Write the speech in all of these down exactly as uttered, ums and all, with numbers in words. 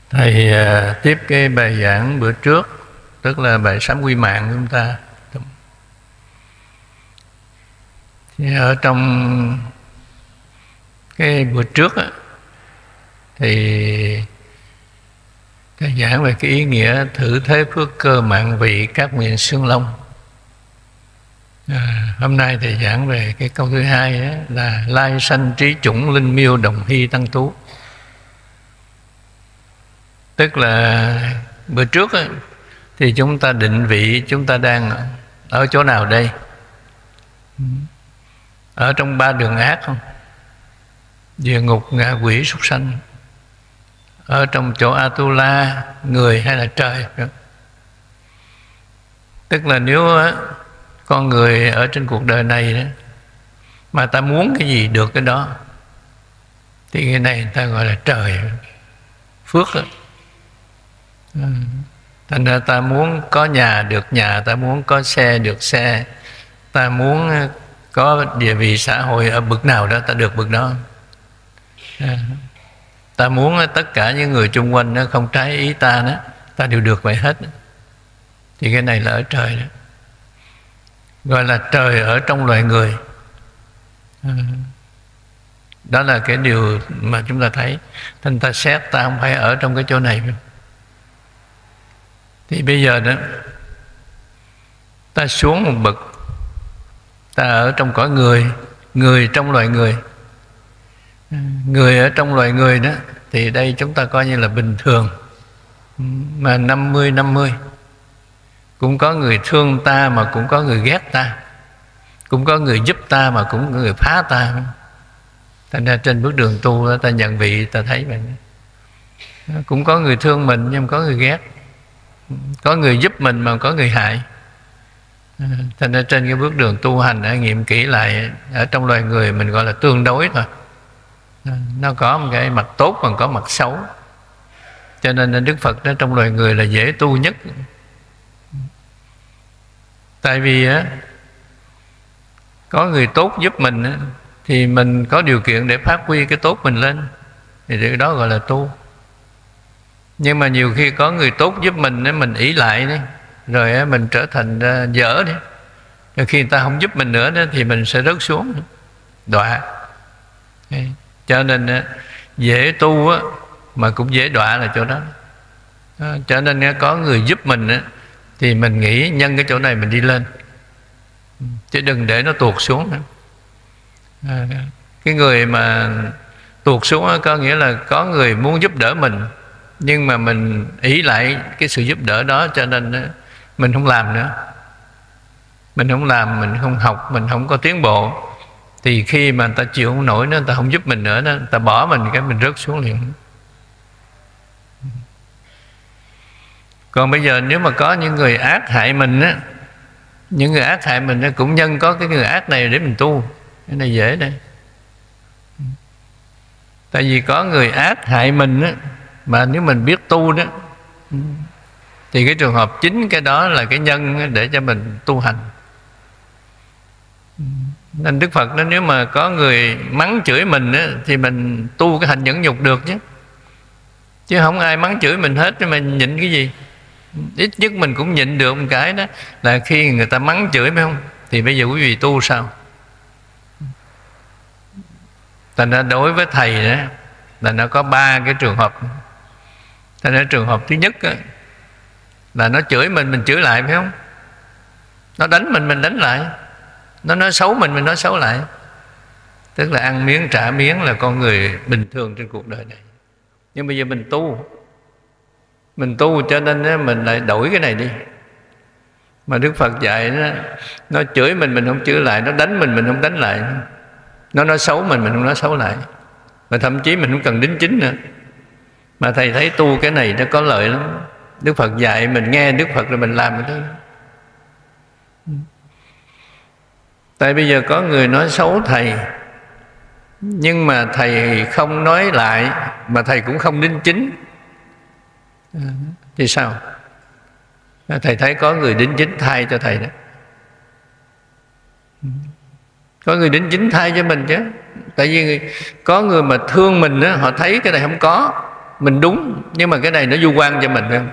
Thầy à, tiếp cái bài giảng bữa trước, tức là bài sám quy mạng của chúng ta. Thì ở trong cái bữa trước á, thì thầy giảng về cái ý nghĩa thử thế phước cơ mạng vị các nguyện xương long. À, hôm nay thầy giảng về cái câu thứ hai đó, là lai sanh trí chủng linh miêu đồng hy tăng tú. Tức là bữa trước á, thì chúng ta định vị chúng ta đang ở chỗ nào đây? Ở trong ba đường ác không? Địa ngục, ngạ quỷ, súc sanh. Ở trong chỗ Atula, người hay là trời? Tức là nếu á, con người ở trên cuộc đời này đó, mà ta muốn cái gì được cái đó, thì cái này người ta gọi là trời, phước đó. Thành ra ta muốn có nhà được nhà, ta muốn có xe được xe, ta muốn có địa vị xã hội ở bậc nào đó, ta được bậc đó. Ta muốn tất cả những người chung quanh nó không trái ý ta đó, ta đều được vậy hết. Thì cái này là ở trời đó, gọi là trời ở trong loài người. Đó là cái điều mà chúng ta thấy. Thành ta xét ta không phải ở trong cái chỗ này. Thì bây giờ đó, ta xuống một bậc, ta ở trong cõi người, người trong loài người. Người ở trong loài người đó, thì đây chúng ta coi như là bình thường, mà năm mươi năm mươi. Cũng có người thương ta mà cũng có người ghét ta, cũng có người giúp ta mà cũng có người phá ta. Thành ra trên bước đường tu đó, ta nhận vị ta thấy vậy. Cũng có người thương mình nhưng có người ghét, có người giúp mình mà có người hại. Thành ra trên cái bước đường tu hành, nghiệm kỹ lại, ở trong loài người mình gọi là tương đối thôi. Nó có một cái mặt tốt còn có mặt xấu. Cho nên Đức Phật đó, trong loài người là dễ tu nhất. Tại vì á, có người tốt giúp mình á, thì mình có điều kiện để phát huy cái tốt mình lên, thì cái đó gọi là tu. Nhưng mà nhiều khi có người tốt giúp mình á, mình ỷ lại đấy, rồi á, mình trở thành uh, dở đấy. Rồi khi người ta không giúp mình nữa đó, thì mình sẽ rớt xuống, đọa. Cho nên á, dễ tu á, mà cũng dễ đọa là chỗ đó. À, cho nên á, có người giúp mình á, thì mình nghĩ nhân cái chỗ này mình đi lên, chứ đừng để nó tuột xuống nữa. À, cái người mà tuột xuống á, có nghĩa là có người muốn giúp đỡ mình, nhưng mà mình ý lại cái sự giúp đỡ đó, cho nên á, mình không làm nữa. Mình không làm, mình không học, mình không có tiến bộ. Thì khi mà người ta chịu không nổi nữa, người ta không giúp mình nữa đó, người ta bỏ mình, cái mình rớt xuống liền. Còn bây giờ nếu mà có những người ác hại mình á, những người ác hại mình á, cũng nhân có cái người ác này để mình tu. Cái này dễ đây. Tại vì có người ác hại mình á, mà nếu mình biết tu đó, thì cái trường hợp chính cái đó là cái nhân để cho mình tu hành. Nên Đức Phật nói nếu mà có người mắng chửi mình á, thì mình tu cái hành nhẫn nhục được chứ. Chứ không ai mắng chửi mình hết, nhưng mà nhịn cái gì? Ít nhất mình cũng nhịn được một cái đó, là khi người ta mắng chửi phải không? Thì bây giờ quý vị tu sao? Thành ra đối với thầy đó, là nó có ba cái trường hợp. Thành ra trường hợp thứ nhất á, là nó chửi mình, mình chửi lại phải không? Nó đánh mình, mình đánh lại. Nó nói xấu mình, mình nói xấu lại. Tức là ăn miếng trả miếng là con người bình thường trên cuộc đời này. Nhưng bây giờ mình tu, mình tu cho nên mình lại đổi cái này đi. Mà Đức Phật dạy nó, nó chửi mình, mình không chửi lại. Nó đánh mình, mình không đánh lại. Nó nói xấu mình, mình không nói xấu lại. Mà thậm chí mình không cần đính chính nữa. Mà thầy thấy tu cái này nó có lợi lắm. Đức Phật dạy mình nghe Đức Phật rồi mình làm cái đó. Tại bây giờ có người nói xấu thầy, nhưng mà thầy không nói lại, mà thầy cũng không đính chính, thì sao? Thầy thấy có người đính chính thay cho thầy đó. Có người đính chính thay cho mình chứ. Tại vì có người mà thương mình đó, họ thấy cái này không có, mình đúng, nhưng mà cái này nó du quan cho mình không.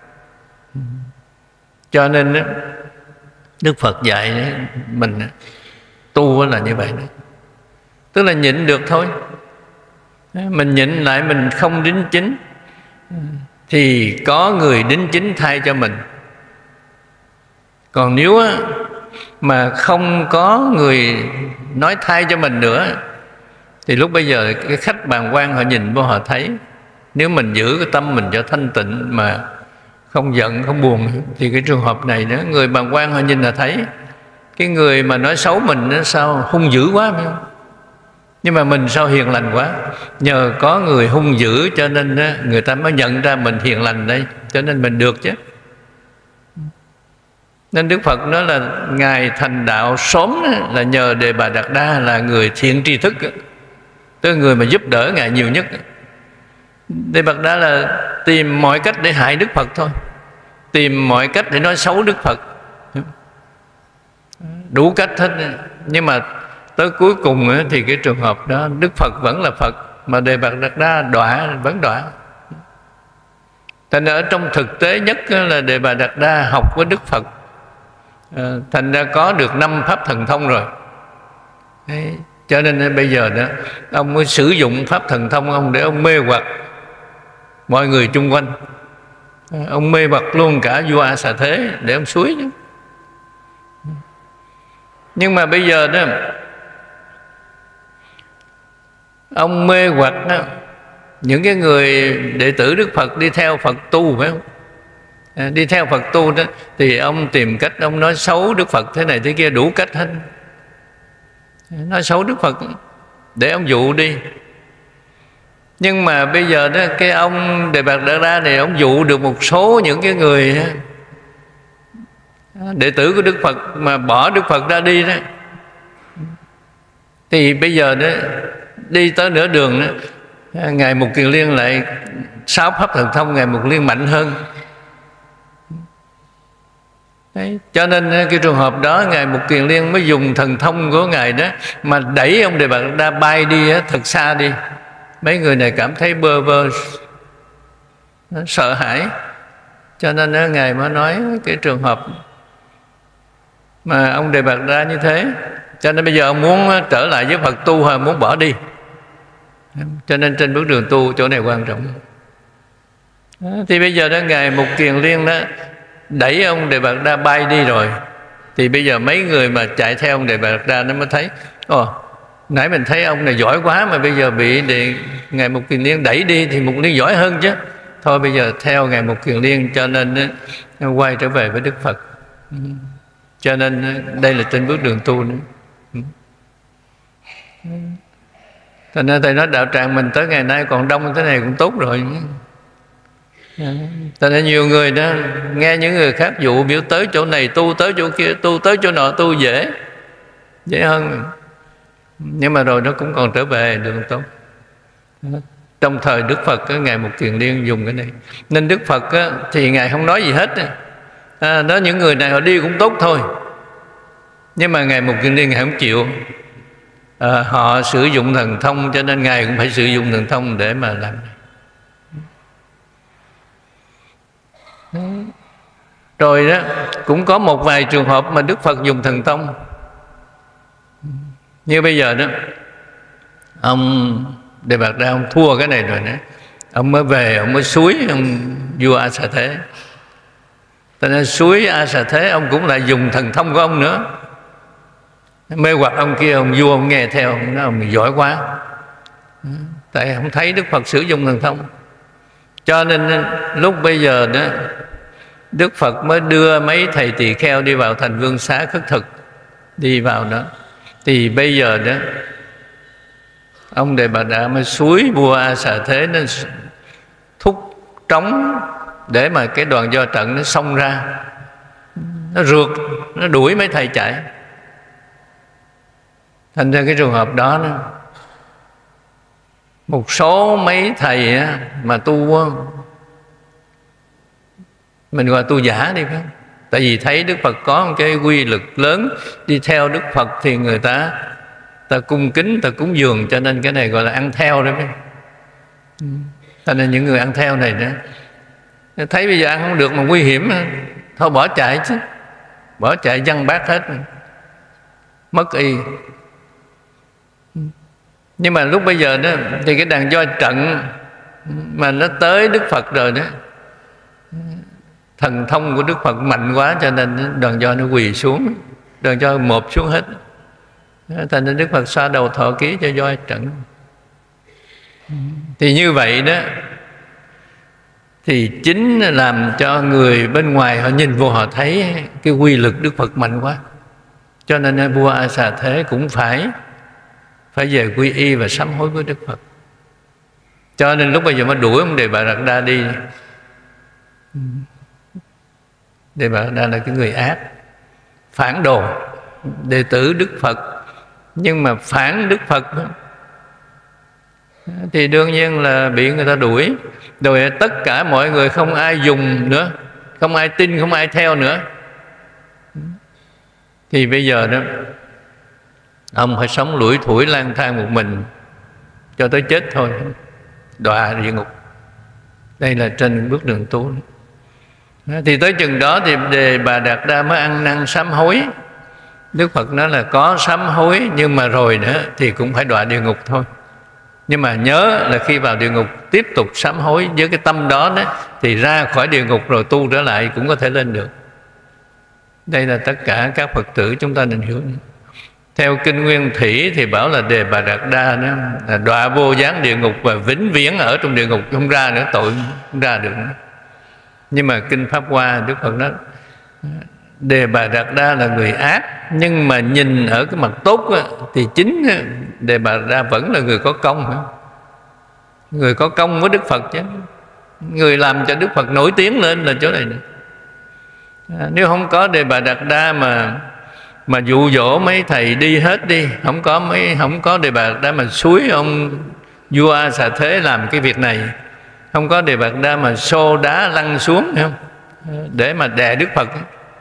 Cho nên đó, Đức Phật dạy mình tu là như vậy đó. Tức là nhịn được thôi. Mình nhịn lại, mình không đính chính, thì có người đính chính thay cho mình. Còn nếu mà không có người nói thay cho mình nữa, thì lúc bây giờ cái khách bàng quan họ nhìn vô họ thấy. Nếu mình giữ cái tâm mình cho thanh tịnh, mà không giận, không buồn, thì cái trường hợp này nữa, người bàng quan họ nhìn là thấy. Cái người mà nói xấu mình nó sao hung dữ quá phải không? Nhưng mà mình sao hiền lành quá. Nhờ có người hung dữ cho nên người ta mới nhận ra mình hiền lành đây, cho nên mình được chứ. Nên Đức Phật nói là Ngài thành đạo sớm là nhờ Đề Bà Đạt Đa là người thiện tri thức, tức là người mà giúp đỡ Ngài nhiều nhất. Đề Bà Đạt Đa là tìm mọi cách để hại Đức Phật thôi, tìm mọi cách để nói xấu Đức Phật, đủ cách hết. Nhưng mà tới cuối cùng thì cái trường hợp đó Đức Phật vẫn là Phật, mà Đề Bà Đạt Đa đọa vẫn đọa. Thành ra ở trong thực tế nhất là Đề Bà Đạt Đa học với Đức Phật, thành ra có được năm pháp thần thông rồi. Đấy. Cho nên bây giờ đó ông mới sử dụng pháp thần thông ông để ông mê hoặc mọi người chung quanh. Ông mê hoặc luôn cả vua A Xà Thế để ông suối chứ. Nhưng mà bây giờ đó ông mê hoặc đó, những cái người đệ tử Đức Phật đi theo Phật tu phải không? À, đi theo Phật tu đó thì ông tìm cách ông nói xấu Đức Phật thế này thế kia, đủ cách hết. Nói xấu Đức Phật để ông dụ đi. Nhưng mà bây giờ đó cái ông Đề Bà Đạt Đa này ông dụ được một số những cái người đệ tử của Đức Phật mà bỏ Đức Phật ra đi đó. Thì bây giờ đó đi tới nửa đường đó, Ngài Mục Kiền Liên lại sáu pháp thần thông Ngài Mục Liên mạnh hơn. Đấy. Cho nên cái trường hợp đó Ngài Mục Kiền Liên mới dùng thần thông của Ngài đó mà đẩy ông Đề Bà Đạt Đa bay đi thật xa đi. Mấy người này cảm thấy bơ vơ, sợ hãi. Cho nên Ngài mới nói cái trường hợp mà ông Đề Bà Đạt Đa như thế. Cho nên bây giờ ông muốn trở lại với Phật tu hay muốn bỏ đi. Cho nên trên bước đường tu chỗ này quan trọng. Đó, thì bây giờ đó Ngài Mục Kiền Liên đó đẩy ông Đề Bà Đạt Đa bay đi rồi, thì bây giờ mấy người mà chạy theo ông Đề Bà Đạt Đa nó mới thấy ồ, nãy mình thấy ông này giỏi quá mà bây giờ bị để Ngài Mục Kiền Liên đẩy đi thì Mục Liên giỏi hơn chứ. Thôi bây giờ theo Ngài Mục Kiền Liên, cho nên nó quay trở về với Đức Phật. Cho nên đây là trên bước đường tu nữa. Thành ra Thầy nói đạo tràng mình tới ngày nay còn đông thế này cũng tốt rồi. Thành ra nhiều người đó nghe những người khác dụ biểu tới chỗ này tu, tới chỗ kia tu, tới chỗ nọ tu dễ dễ hơn. Nhưng mà rồi nó cũng còn trở về được tốt. Trong thời Đức Phật Ngài Mục Kiền Liên dùng cái này. Nên Đức Phật thì Ngài không nói gì hết. À, đó những người này họ đi cũng tốt thôi. Nhưng mà Ngài Mục Kiền Liên Ngài không chịu. À, họ sử dụng thần thông cho nên Ngài cũng phải sử dụng thần thông để mà làm. Rồi đó cũng có một vài trường hợp mà Đức Phật dùng thần thông. Như bây giờ đó ông Đề Bà Đạt Đa ông thua cái này rồi đó, ông mới về ông mới suối ông vua A Xà Thế. Cho nên suối A Xà Thế ông cũng lại dùng thần thông của ông nữa, mê hoặc ông kia. Ông vua ông nghe theo, ông nói ông giỏi quá, tại không thấy Đức Phật sử dụng thần thông. Cho nên lúc bây giờ đó Đức Phật mới đưa mấy thầy tỳ kheo đi vào thành Vương Xá khất thực, đi vào đó. Thì bây giờ đó ông Đề Bà Đạt Đa mới suối vua A Xà Thế nó thúc trống để mà cái đoàn do trận nó xông ra, nó rượt, nó đuổi mấy thầy chạy. Thành ra cái trường hợp đó, đó một số mấy thầy mà tu, mình gọi tu giả đi phải không? Tại vì thấy Đức Phật có một cái quy lực lớn, đi theo Đức Phật thì người ta ta cung kính, ta cúng dường, cho nên cái này gọi là ăn theo đấy phải không? Cho nên những người ăn theo này đó, thấy bây giờ ăn không được mà nguy hiểm, thôi bỏ chạy chứ, bỏ chạy văng bát hết, mất y. Nhưng mà lúc bây giờ đó thì cái đàn voi trận mà nó tới Đức Phật rồi đó, thần thông của Đức Phật mạnh quá, cho nên đàn voi nó quỳ xuống, đàn voi mộp xuống hết. Thành nên Đức Phật xoa đầu thọ ký cho voi trận. Thì như vậy đó, thì chính làm cho người bên ngoài họ nhìn vô họ thấy cái quy lực Đức Phật mạnh quá. Cho nên vua A Xà Thế cũng phải phải về quy y và sám hối với Đức Phật. Cho nên lúc bây giờ mới đuổi ông Đề Bà Đạt Đa đi. Đề Bà Đạt Đa là cái người ác, phản đồ, đệ tử Đức Phật, nhưng mà phản Đức Phật thì đương nhiên là bị người ta đuổi. Rồi tất cả mọi người không ai dùng nữa, không ai tin, không ai theo nữa. Thì bây giờ đó, ông phải sống lủi thủi lang thang một mình cho tới chết thôi, đọa địa ngục. Đây là trên bước đường tu. Thì tới chừng đó thì Đề Bà Đạt Đa mới ăn năn sám hối. Đức Phật nói là có sám hối, nhưng mà rồi nữa thì cũng phải đọa địa ngục thôi. Nhưng mà nhớ là khi vào địa ngục tiếp tục sám hối với cái tâm đó, đó thì ra khỏi địa ngục rồi tu trở lại cũng có thể lên được. Đây là tất cả các Phật tử chúng ta nên hiểu. Theo Kinh Nguyên Thủy thì bảo là Đề Bà Đạt Đa đó là đọa vô gián địa ngục và vĩnh viễn ở trong địa ngục, không ra nữa, tội không ra được nữa. Nhưng mà Kinh Pháp Hoa Đức Phật nói Đề Bà Đạt Đa là người ác, nhưng mà nhìn ở cái mặt tốt á, thì chính Đề Bà Đạt Đa vẫn là người có công. Người có công với Đức Phật chứ. Người làm cho Đức Phật nổi tiếng lên là chỗ này nữa. À, nếu không có Đề Bà Đạt Đa mà mà dụ dỗ mấy thầy đi hết đi, không có mấy không có Đề Bà Đạt Đa mà xúi ông vua A Xà Thế làm cái việc này, không có Đề Bà Đạt Đa mà xô đá lăn xuống, không để mà đè Đức Phật,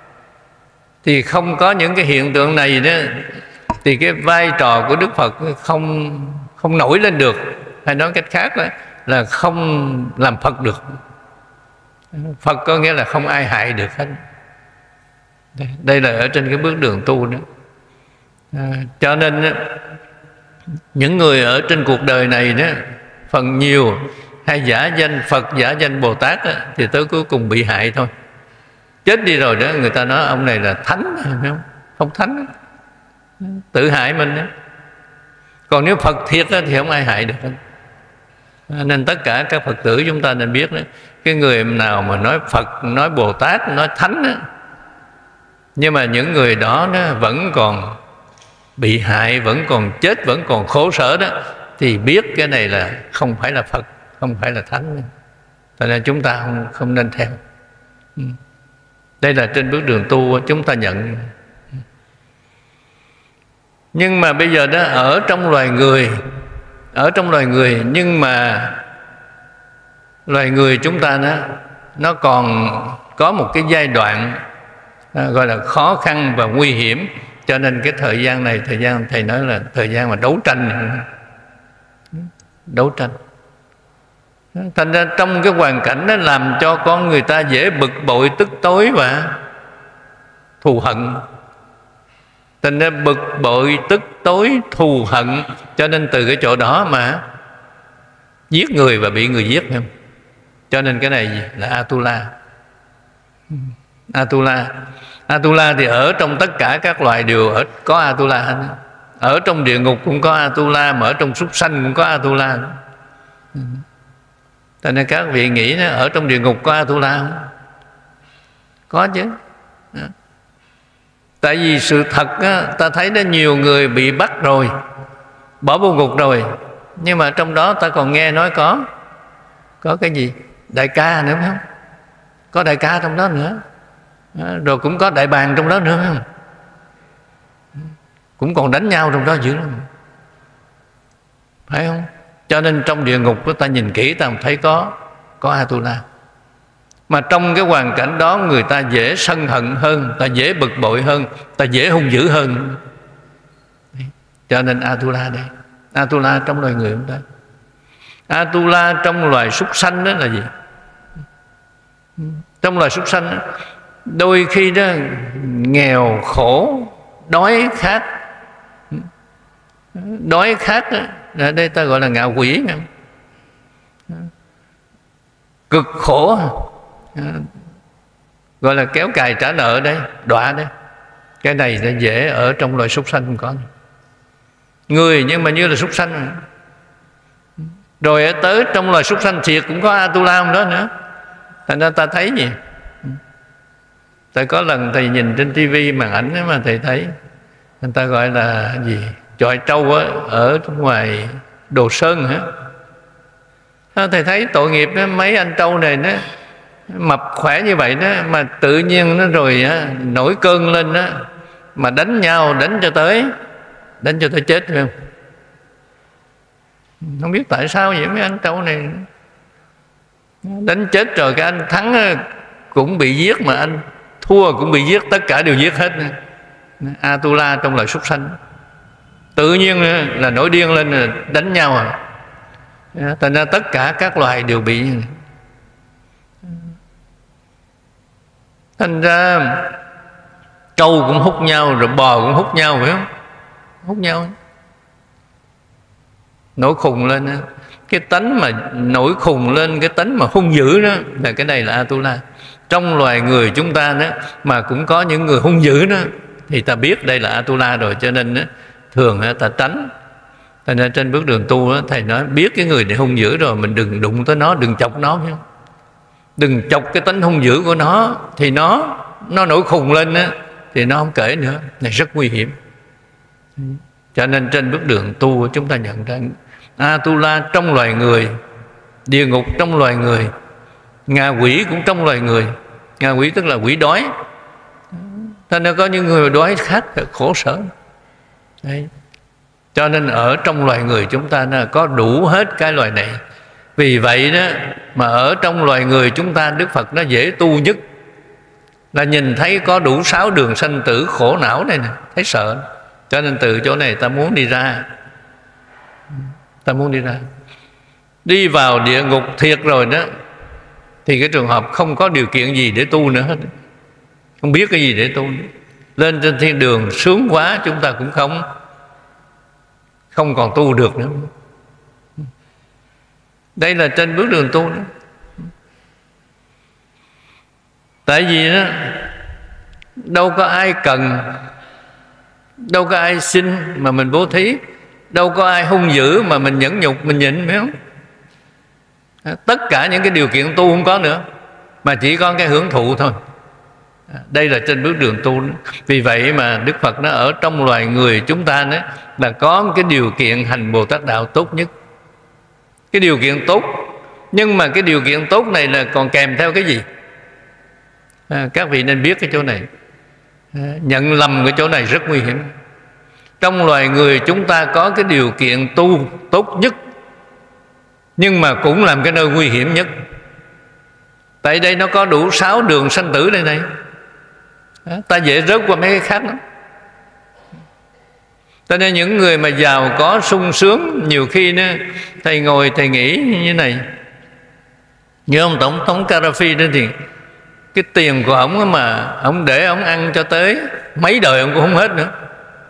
thì không có những cái hiện tượng này đó, thì cái vai trò của Đức Phật không không nổi lên được. Hay nói cách khác đó, là không làm Phật được. Phật có nghĩa là không ai hại được hết. Đây là ở trên cái bước đường tu đó. À, cho nên những người ở trên cuộc đời này đó, phần nhiều hay giả danh Phật, giả danh Bồ Tát đó, thì tới cuối cùng bị hại thôi. Chết đi rồi đó, người ta nói ông này là thánh, không, không thánh, tự hại mình đó. Còn nếu Phật thiệt đó, thì không ai hại được. Nên tất cả các Phật tử chúng ta nên biết đó, cái người nào mà nói Phật, nói Bồ Tát, nói thánh đó, nhưng mà những người đó, đó vẫn còn bị hại, vẫn còn chết, vẫn còn khổ sở đó, thì biết cái này là không phải là Phật, không phải là thánh. Cho nên chúng ta không, không nên theo. Đây là trên bước đường tu chúng ta nhận. Nhưng mà bây giờ đó, ở trong loài người, ở trong loài người, nhưng mà loài người chúng ta đó, nó còn có một cái giai đoạn à, gọi là khó khăn và nguy hiểm. Cho nên cái thời gian này, thời gian thầy nói là thời gian mà đấu tranh, đấu tranh. Thành ra trong cái hoàn cảnh đó làm cho con người ta dễ bực bội, tức tối và thù hận. Thành ra bực bội, tức tối, thù hận, cho nên từ cái chỗ đó mà giết người và bị người giết. Không? Cho nên cái này là Atula. Atula Atula thì ở trong tất cả các loài đều ở, có Atula. Ở trong địa ngục cũng có Atula, mà ở trong súc sanh cũng có Atula. Cho nên các vị nghĩ đó, ở trong địa ngục có Atula không? Có chứ. Tại vì sự thật á, ta thấy đó, nhiều người bị bắt rồi, bỏ vô ngục rồi, nhưng mà trong đó ta còn nghe nói có Có cái gì? Đại ca nữa phải không? Có đại ca trong đó nữa. Rồi cũng có đại bàng trong đó nữa phải không? Cũng còn đánh nhau trong đó dữ lắm, phải không? Cho nên trong địa ngục ta nhìn kỹ ta thấy có Có Atula. Mà trong cái hoàn cảnh đó người ta dễ sân hận hơn, ta dễ bực bội hơn, ta dễ hung dữ hơn. Cho nên Atula đây, Atula trong loài người chúng ta. Atula trong loài súc sanh đó là gì? Trong loài súc sanh đó, đôi khi đó nghèo khổ, đói khát. Đói khát đó, ở đây ta gọi là ngạ quỷ. Cực khổ, gọi là kéo cài trả nợ đây, đọa đây. Cái này nó dễ ở trong loài súc sanh không có. Người nhưng mà như là súc sanh. Rồi ở tới trong loài súc sanh thiệt cũng có Atula không đó nữa. Thành ra ta thấy gì? Tại có lần thầy nhìn trên tivi màn ảnh mà thầy thấy người ta gọi là gì? Chọi trâu á, ở ngoài Đồ Sơn hả? Thầy thấy tội nghiệp đó, mấy anh trâu này nó mập khỏe như vậy đó, mà tự nhiên nó rồi á, nổi cơn lên đó, mà đánh nhau, đánh cho tới đánh cho tới chết phải không? Không biết tại sao vậy mấy anh trâu này đánh chết rồi cái anh thắng cũng bị giết, mà anh thua cũng bị giết, tất cả đều giết hết. Atula trong loài súc sanh tự nhiên là nổi điên lên là đánh nhau à. Thành ra tất cả các loài đều bị. Thành ra trâu cũng hút nhau, rồi bò cũng hút nhau phải không? Hút nhau nổi khùng lên. Cái tánh mà nổi khùng lên, cái tánh mà hung dữ đó, là cái này là Atula. Trong loài người chúng ta đó mà cũng có những người hung dữ đó, thì ta biết đây là Atula rồi. Cho nên đó, thường đó, ta tránh. Thành ra trên bước đường tu đó, thầy nói biết cái người này hung dữ rồi, mình đừng đụng tới nó, đừng chọc nó, phải không? Đừng chọc cái tánh hung dữ của nó, thì nó nó nổi khùng lên đó, thì nó không kể nữa, này rất nguy hiểm. Cho nên trên bước đường tu chúng ta nhận ra Atula trong loài người, địa ngục trong loài người, ngạ quỷ cũng trong loài người. Ngạ quỷ tức là quỷ đói. Cho nên có những người đói khát khổ sở. Đấy. Cho nên ở trong loài người chúng ta nó có đủ hết cái loài này. Vì vậy đó mà ở trong loài người chúng ta, Đức Phật nó dễ tu nhất là nhìn thấy có đủ sáu đường sanh tử khổ não này nè, thấy sợ. Cho nên từ chỗ này ta muốn đi ra. Ta muốn đi ra. Đi vào địa ngục thiệt rồi đó, thì cái trường hợp không có điều kiện gì để tu nữa hết, không biết cái gì để tu nữa. Lên trên thiên đường sướng quá, chúng ta cũng không Không còn tu được nữa. Đây là trên bước đường tu đó. Tại vì đó, đâu có ai cần, đâu có ai xin mà mình bố thí, đâu có ai hung dữ mà mình nhẫn nhục, mình nhịn, phải không? Tất cả những cái điều kiện tu không có nữa, mà chỉ có cái hưởng thụ thôi. Đây là trên bước đường tu đó. Vì vậy mà Đức Phật nó ở trong loài người chúng ta đó, là có cái điều kiện hành Bồ Tát Đạo tốt nhất. Cái điều kiện tốt. Nhưng mà cái điều kiện tốt này là còn kèm theo cái gì? À, các vị nên biết cái chỗ này. À, nhận lầm cái chỗ này rất nguy hiểm. Trong loài người chúng ta có cái điều kiện tu tốt nhất, nhưng mà cũng làm cái nơi nguy hiểm nhất. Tại đây nó có đủ sáu đường sanh tử đây này. À, ta dễ rớt qua mấy cái khác lắm. Cho nên những người mà giàu có sung sướng, nhiều khi nữa, thầy ngồi thầy nghĩ như thế này. Như ông Tổng thống Gaddafi đó, thì cái tiền của ông mà ông để ông ăn cho tới mấy đời ông cũng không hết nữa.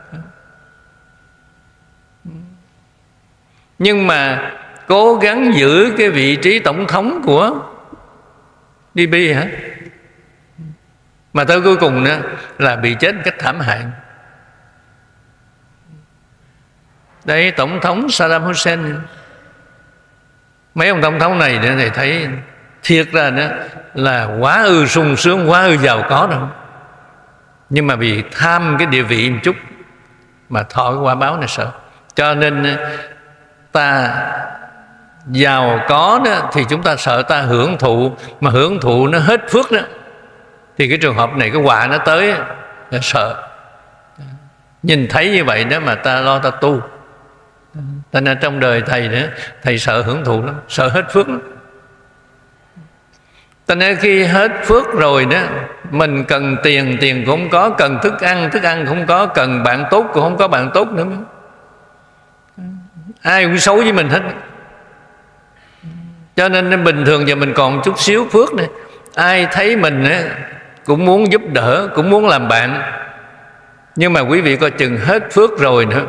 Nhưng mà cố gắng giữ cái vị trí tổng thống của đê bê hả? Mà tới cuối cùng đó là bị chết một cách thảm hại. Đấy, tổng thống Saddam Hussein. Mấy ông tổng thống này để thấy thiệt ra đó là quá ư sung sướng, quá ư giàu có đâu. Nhưng mà vì tham cái địa vị một chút mà thọ cái quả báo này sợ. Cho nên ta giàu có đó thì chúng ta sợ ta hưởng thụ, mà hưởng thụ nó hết phước đó, thì cái trường hợp này cái quả nó tới là sợ. Nhìn thấy như vậy đó mà ta lo ta tu. Cho nên trong đời thầy nữa, thầy sợ hưởng thụ lắm, sợ hết phước lắm. Cho nên khi hết phước rồi đó, mình cần tiền, tiền cũng không có, cần thức ăn, thức ăn cũng không có, cần bạn tốt cũng không có bạn tốt nữa. Ai cũng xấu với mình hết. Cho nên bình thường giờ mình còn chút xíu phước này, ai thấy mình á, cũng muốn giúp đỡ, cũng muốn làm bạn. Nhưng mà quý vị coi chừng hết phước rồi nữa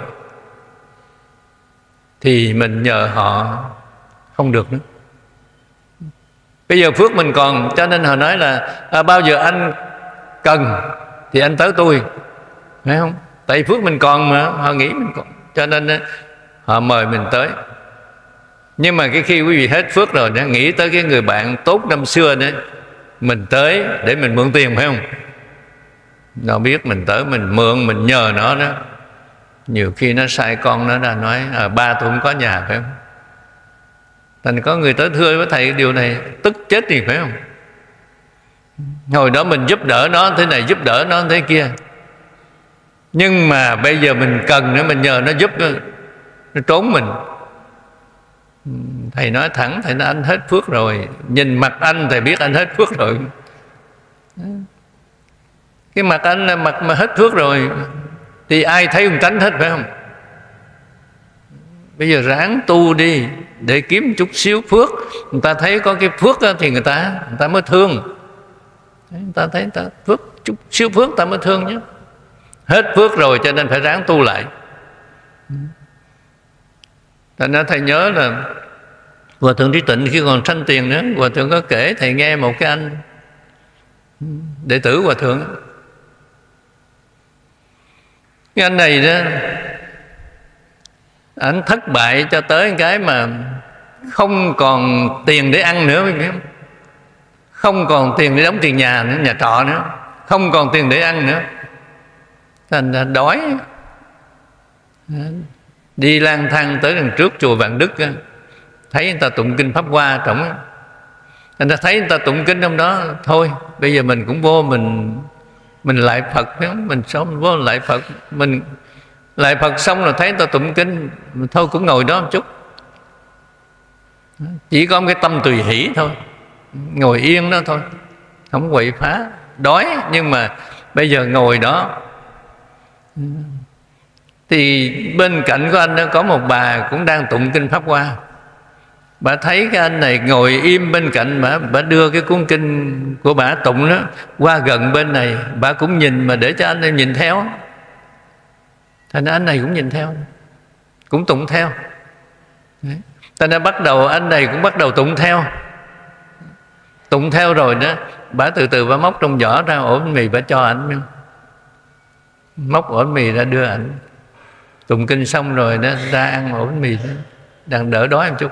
thì mình nhờ họ không được nữa. Bây giờ phước mình còn, cho nên họ nói là à, bao giờ anh cần thì anh tới tôi, phải không? Tại phước mình còn mà, họ nghĩ mình còn, cho nên họ mời mình tới. Nhưng mà cái khi quý vị hết phước rồi đó, nghĩ tới cái người bạn tốt năm xưa đó, mình tới để mình mượn tiền, phải không? Nó biết mình tới, mình mượn, mình nhờ nó đó. Nhiều khi nó sai con nó ra nói à, ba tôi không có nhà, phải không? Thành có người tới thưa với thầy điều này tức chết thì, phải không? Hồi đó mình giúp đỡ nó thế này, giúp đỡ nó thế kia, nhưng mà bây giờ mình cần nữa, mình nhờ nó giúp, nó, nó trốn mình. Thầy nói thẳng, thầy nói anh hết phước rồi. Nhìn mặt anh thầy biết anh hết phước rồi. Cái mặt anh là mặt mà hết phước rồi thì ai thấy ông tánh hết, phải không? Bây giờ ráng tu đi để kiếm chút xíu phước. Người ta thấy có cái phước đó, thì người ta người ta mới thương. Người ta thấy người ta phước, chút xíu phước ta mới thương chứ. Hết phước rồi cho nên phải ráng tu lại. Thành ra thầy nhớ là Hòa thượng Trí Tịnh khi còn sanh tiền nữa, Hòa thượng có kể thầy nghe một cái anh đệ tử Hòa thượng. Cái anh này đó, anh thất bại cho tới cái mà không còn tiền để ăn nữa, không còn tiền để đóng tiền nhà nữa, nhà trọ nữa, không còn tiền để ăn nữa. Thành ra đói, đi lang thang tới đằng trước chùa Vạn Đức, thấy người ta tụng kinh Pháp Hoa trọng, người ta thấy người ta tụng kinh trong đó, thôi bây giờ mình cũng vô, mình mình lại Phật, mình sống vô lại Phật, mình lại Phật xong rồi thấy người ta tụng kinh, thôi cũng ngồi đó một chút, chỉ có một cái tâm tùy hỷ thôi, ngồi yên đó thôi, không quậy phá. Đói nhưng mà bây giờ ngồi đó. Thì bên cạnh của anh đó có một bà cũng đang tụng kinh Pháp Hoa. Bà thấy cái anh này ngồi im bên cạnh, bà, bà đưa cái cuốn kinh của bà tụng đó qua gần bên này, bà cũng nhìn mà để cho anh em nhìn theo. Thành ra anh này cũng nhìn theo, cũng tụng theo. Thành ra bắt đầu anh này cũng bắt đầu tụng theo. Tụng theo rồi đó, bà từ từ bà móc trong giỏ ra ổ bánh mì, bà cho ảnh. Móc ổ bánh mì ra đưa ảnh. Tụng kinh xong rồi đó, ra ăn ổ bánh mì đó, đang đỡ đói một chút.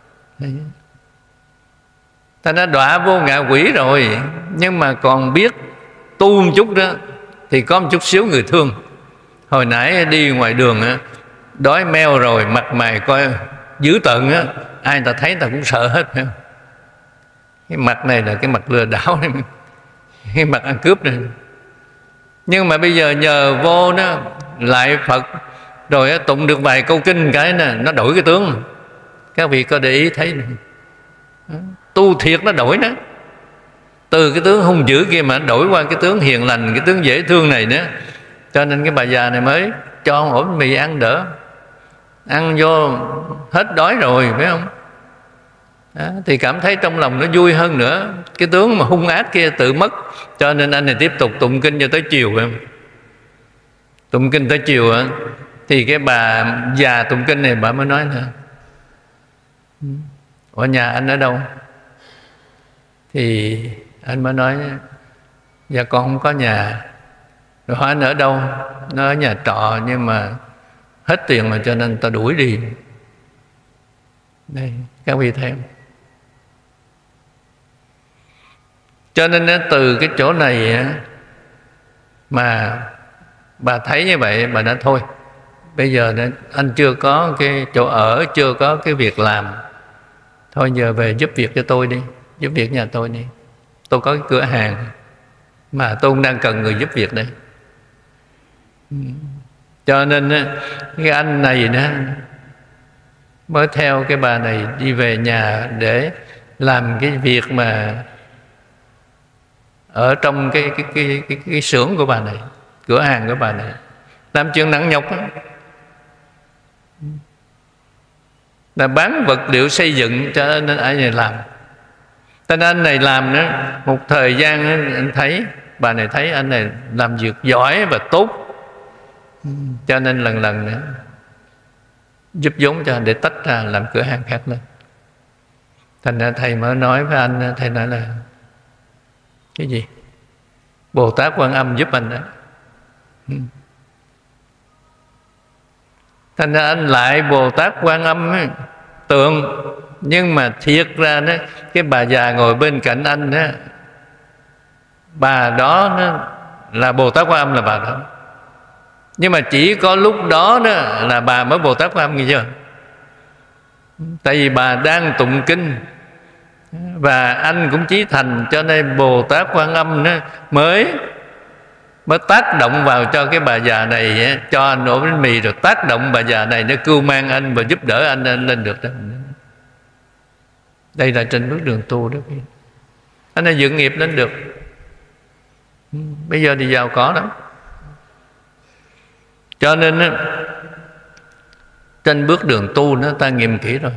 Ta đã đọa vô ngạ quỷ rồi, nhưng mà còn biết tu một chút đó thì có một chút xíu người thương. Hồi nãy đi ngoài đường á, đói meo rồi, mặt mày coi dữ tợn á, ai ta thấy ta cũng sợ hết, phải không? Cái mặt này là cái mặt lừa đảo này, cái mặt ăn cướp này. Nhưng mà bây giờ nhờ vô đó lại Phật rồi tụng được vài câu kinh cái nè, nó đổi cái tướng. Các vị có để ý thấy này. Tu thiệt nó đổi đó, từ cái tướng hung dữ kia mà đổi qua cái tướng hiền lành, cái tướng dễ thương này nữa. Cho nên cái bà già này mới cho ổ bánh mì ăn đỡ. Ăn vô hết đói rồi, phải không? Đó, thì cảm thấy trong lòng nó vui hơn nữa. Cái tướng mà hung ác kia tự mất. Cho nên anh này tiếp tục tụng kinh cho tới chiều em. Tụng kinh tới chiều á, thì cái bà già tụng kinh này bà mới nói nè, ở nhà anh ở đâu? Thì anh mới nói dạ con không có nhà. Rồi hỏi anh ở đâu? Nó ở nhà trọ, nhưng mà hết tiền rồi cho nên ta đuổi đi. Đây, các vị thấy không? Cho nên từ cái chỗ này mà bà thấy như vậy, bà đã thôi, bây giờ anh chưa có cái chỗ ở, chưa có cái việc làm, thôi giờ về giúp việc cho tôi đi, giúp việc nhà tôi đi. Tôi có cái cửa hàng mà tôi cũng đang cần người giúp việc đây. Cho nên cái anh này đó mới theo cái bà này đi về nhà để làm cái việc mà ở trong cái cái cái cái, cái xưởng của bà này, cửa hàng của bà này, làm chuyện nặng nhọc đó. là bán vật liệu xây dựng cho nên anh này làm. Cho nên anh này làm nữa, một thời gian anh thấy, bà này thấy anh này làm việc giỏi và tốt, cho nên lần lần nữa giúp vốn cho để tách ra làm cửa hàng khác lên. Thành ra thầy mới nói với anh, thầy nói là cái gì? Bồ Tát Quan Âm giúp anh đó. Thành ra anh lại Bồ Tát Quan Âm ấy, tượng, nhưng mà thiệt ra đó, cái bà già ngồi bên cạnh anh đó, bà đó nó là Bồ Tát Quan Âm là bà đó. Nhưng mà chỉ có lúc đó đó là bà mới Bồ Tát Quan Âm, nghe chưa? Tại vì bà đang tụng kinh và anh cũng chí thành, cho nên Bồ Tát Quan Âm nó mới mới tác động vào cho cái bà già này, cho anh ổ bánh mì, rồi tác động bà già này nó cưu mang anh và giúp đỡ anh, anh lên được đó. Đây là trên bước đường tu đó. Anh đã dựng nghiệp lên được. Bây giờ thì giàu có lắm. Cho nên đó, trên bước đường tu nó ta nghiệm kỹ rồi.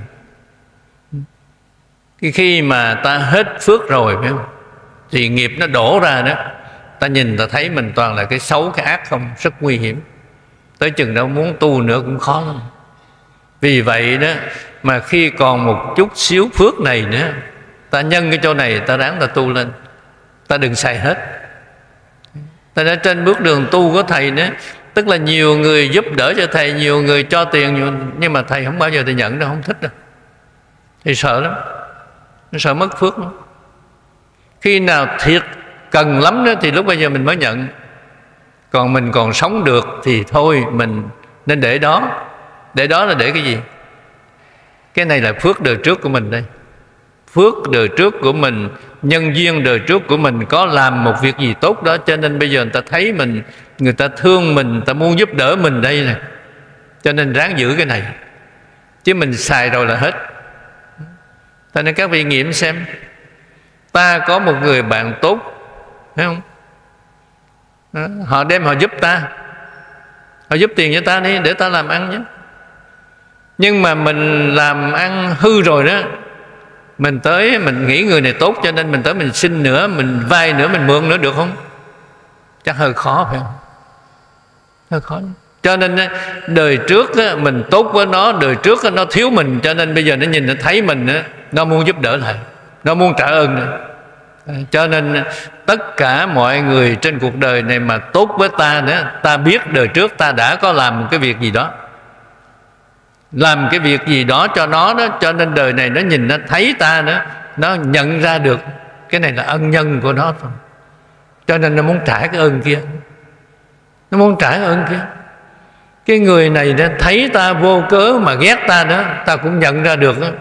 Cái khi mà ta hết phước rồi phải không? Thì nghiệp nó đổ ra đó, ta nhìn ta thấy mình toàn là cái xấu, cái ác không, rất nguy hiểm. Tới chừng đâu muốn tu nữa cũng khó lắm. Vì vậy đó mà khi còn một chút xíu phước này nữa, ta nhân cái chỗ này, ta ráng ta tu lên, ta đừng xài hết. Ta đã trên bước đường tu của thầy nữa, tức là nhiều người giúp đỡ cho thầy, nhiều người cho tiền, nhưng mà thầy không bao giờ thầy nhận đâu, không thích đâu. Thầy sợ lắm, nó sợ mất phước lắm. Khi nào thiệt cần lắm đó thì lúc bây giờ mình mới nhận. Còn mình còn sống được thì thôi, mình nên để đó. Để đó là để cái gì? Cái này là phước đời trước của mình đây. Phước đời trước của mình, nhân duyên đời trước của mình có làm một việc gì tốt đó, cho nên bây giờ người ta thấy mình, người ta thương mình, người ta muốn giúp đỡ mình đây nè. Cho nên ráng giữ cái này, chứ mình xài rồi là hết. Cho nên các vị nghiệm xem, ta có một người bạn tốt, thấy không? Đó, họ đem họ giúp ta, họ giúp tiền cho ta đi để ta làm ăn nhé. Nhưng mà mình làm ăn hư rồi đó, mình tới mình nghĩ người này tốt, cho nên mình tới mình xin nữa, mình vay nữa, mình mượn nữa, được không? Chắc hơi khó phải không? Hơi khó. Cho nên đời trước mình tốt với nó, đời trước nó thiếu mình, cho nên bây giờ nó nhìn nó thấy mình, nó muốn giúp đỡ lại, nó muốn trả ơn nữa. Cho nên tất cả mọi người trên cuộc đời này mà tốt với ta nữa, ta biết đời trước ta đã có làm một cái việc gì đó, làm cái việc gì đó cho nó đó, cho nên đời này nó nhìn nó thấy ta nữa, nó nhận ra được cái này là ân nhân của nó thôi. Cho nên nó muốn trả cái ơn kia, nó muốn trả cái ơn kia. Cái người này nó thấy ta vô cớ mà ghét ta đó, ta cũng nhận ra được đó.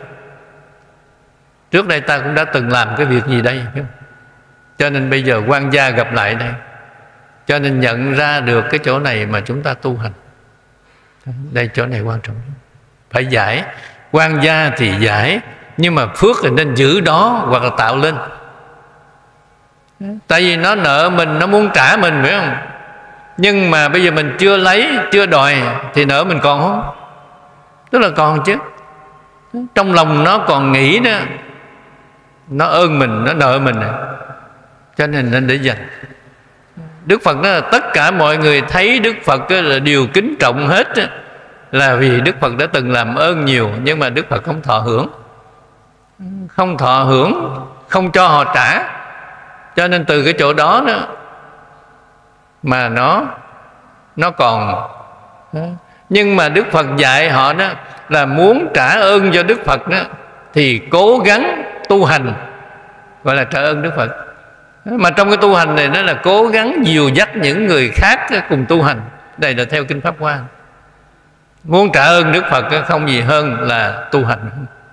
Trước đây ta cũng đã từng làm cái việc gì đây, cho nên bây giờ quan gia gặp lại đây, cho nên nhận ra được cái chỗ này mà chúng ta tu hành. Đây chỗ này quan trọng, phải giải. Quan gia thì giải, nhưng mà phước thì nên giữ đó hoặc là tạo lên. Tại vì nó nợ mình, nó muốn trả mình, phải không? Nhưng mà bây giờ mình chưa lấy, chưa đòi thì nợ mình còn không? Tức là còn chứ. Trong lòng nó còn nghĩ đó, nó ơn mình, nó nợ mình, cho nên nên để dành. Đức Phật nói là tất cả mọi người thấy Đức Phật là điều kính trọng hết, là vì Đức Phật đã từng làm ơn nhiều, nhưng mà Đức Phật không thọ hưởng, không thọ hưởng, không cho họ trả. Cho nên từ cái chỗ đó đó mà nó nó còn. Nhưng mà Đức Phật dạy họ đó là muốn trả ơn cho Đức Phật đó thì cố gắng tu hành, gọi là trả ơn Đức Phật. Mà trong cái tu hành này nó là cố gắng dìu dắt những người khác cùng tu hành. Đây là theo Kinh Pháp Hoa. Muốn trả ơn Đức Phật không gì hơn là tu hành.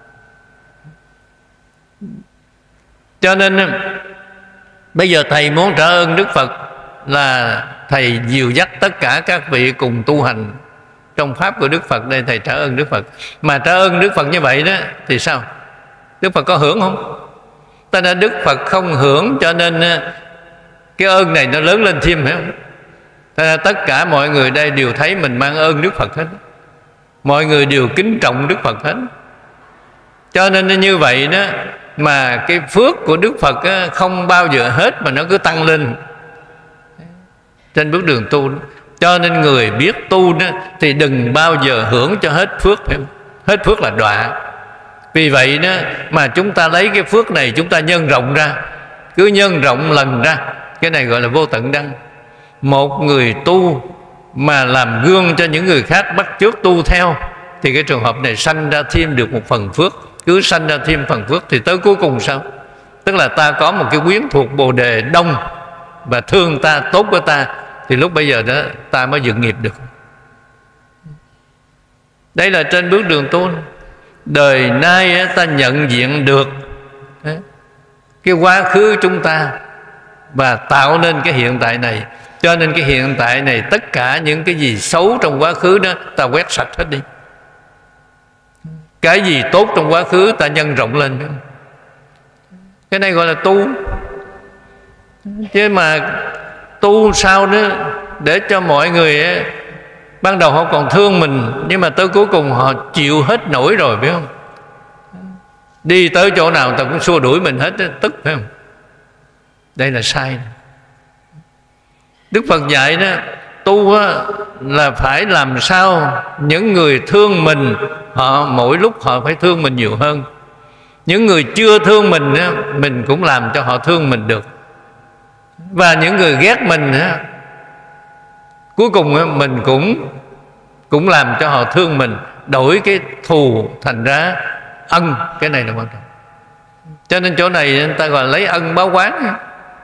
Cho nên bây giờ thầy muốn trả ơn Đức Phật là thầy dìu dắt tất cả các vị cùng tu hành trong pháp của Đức Phật. Đây thầy trả ơn Đức Phật. Mà trả ơn Đức Phật như vậy đó thì sao? Đức Phật có hưởng không? Ta đã Đức Phật không hưởng, cho nên cái ơn này nó lớn lên thêm, phải không? Ta đã tất cả mọi người đây đều thấy mình mang ơn Đức Phật hết, mọi người đều kính trọng Đức Phật hết. Cho nên như vậy đó, mà cái phước của Đức Phật á, không bao giờ hết mà nó cứ tăng lên trên bước đường tu. Cho nên người biết tu đó thì đừng bao giờ hưởng cho hết phước, phải không? Hết phước là đọa. Vì vậy đó mà chúng ta lấy cái phước này chúng ta nhân rộng ra, cứ nhân rộng lần ra, cái này gọi là vô tận đăng. Một người tu mà làm gương cho những người khác bắt chước tu theo, thì cái trường hợp này sanh ra thêm được một phần phước. Cứ sanh ra thêm phần phước thì tới cuối cùng sao? Tức là ta có một cái quyến thuộc Bồ Đề đông và thương ta, tốt với ta, thì lúc bây giờ đó ta mới dựng nghiệp được. Đây là trên bước đường tu. Đời nay ta nhận diện được cái quá khứ chúng ta và tạo nên cái hiện tại này. Cho nên cái hiện tại này, tất cả những cái gì xấu trong quá khứ đó ta quét sạch hết đi. Cái gì tốt trong quá khứ ta nhân rộng lên. Cái này gọi là tu. Chứ mà tu sao đó để cho mọi người ấy, ban đầu họ còn thương mình, nhưng mà tới cuối cùng họ chịu hết nổi rồi, phải không? Đi tới chỗ nào ta cũng xua đuổi mình hết, tức, phải không? Đây là sai. Đức Phật dạy đó, tu là phải làm sao những người thương mình, họ mỗi lúc họ phải thương mình nhiều hơn. Những người chưa thương mình, mình cũng làm cho họ thương mình được. Và những người ghét mình, cuối cùng mình cũng cũng làm cho họ thương mình, đổi cái thù thành ra ân. Cái này là quan trọng. Cho nên chỗ này người ta gọi là lấy ân báo oán.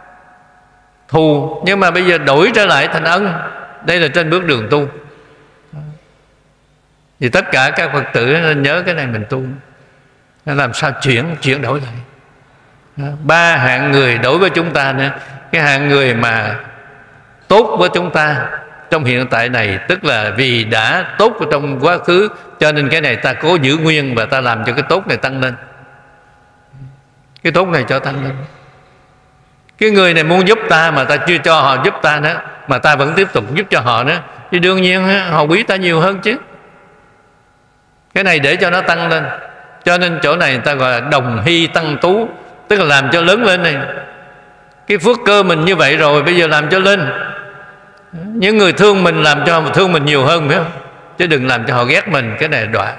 Thù nhưng mà bây giờ đổi trở lại thành ân. Đây là trên bước đường tu. Thì tất cả các Phật tử nên nhớ cái này mình tu, làm sao chuyển chuyển đổi lại. Ba hạng người đối với chúng ta nữa. Cái hạng người mà tốt với chúng ta trong hiện tại này, tức là vì đã tốt ở trong quá khứ, cho nên cái này ta cố giữ nguyên và ta làm cho cái tốt này tăng lên. Cái tốt này cho tăng lên. Cái người này muốn giúp ta mà ta chưa cho họ giúp ta nữa, mà ta vẫn tiếp tục giúp cho họ nữa, thì đương nhiên họ quý ta nhiều hơn chứ. Cái này để cho nó tăng lên. Cho nên chỗ này người ta gọi là đồng hy tăng tú, tức là làm cho lớn lên này. Cái phước cơ mình như vậy rồi, bây giờ làm cho lên. Những người thương mình làm cho họ thương mình nhiều hơn, phải không? Chứ đừng làm cho họ ghét mình. Cái này là đọa.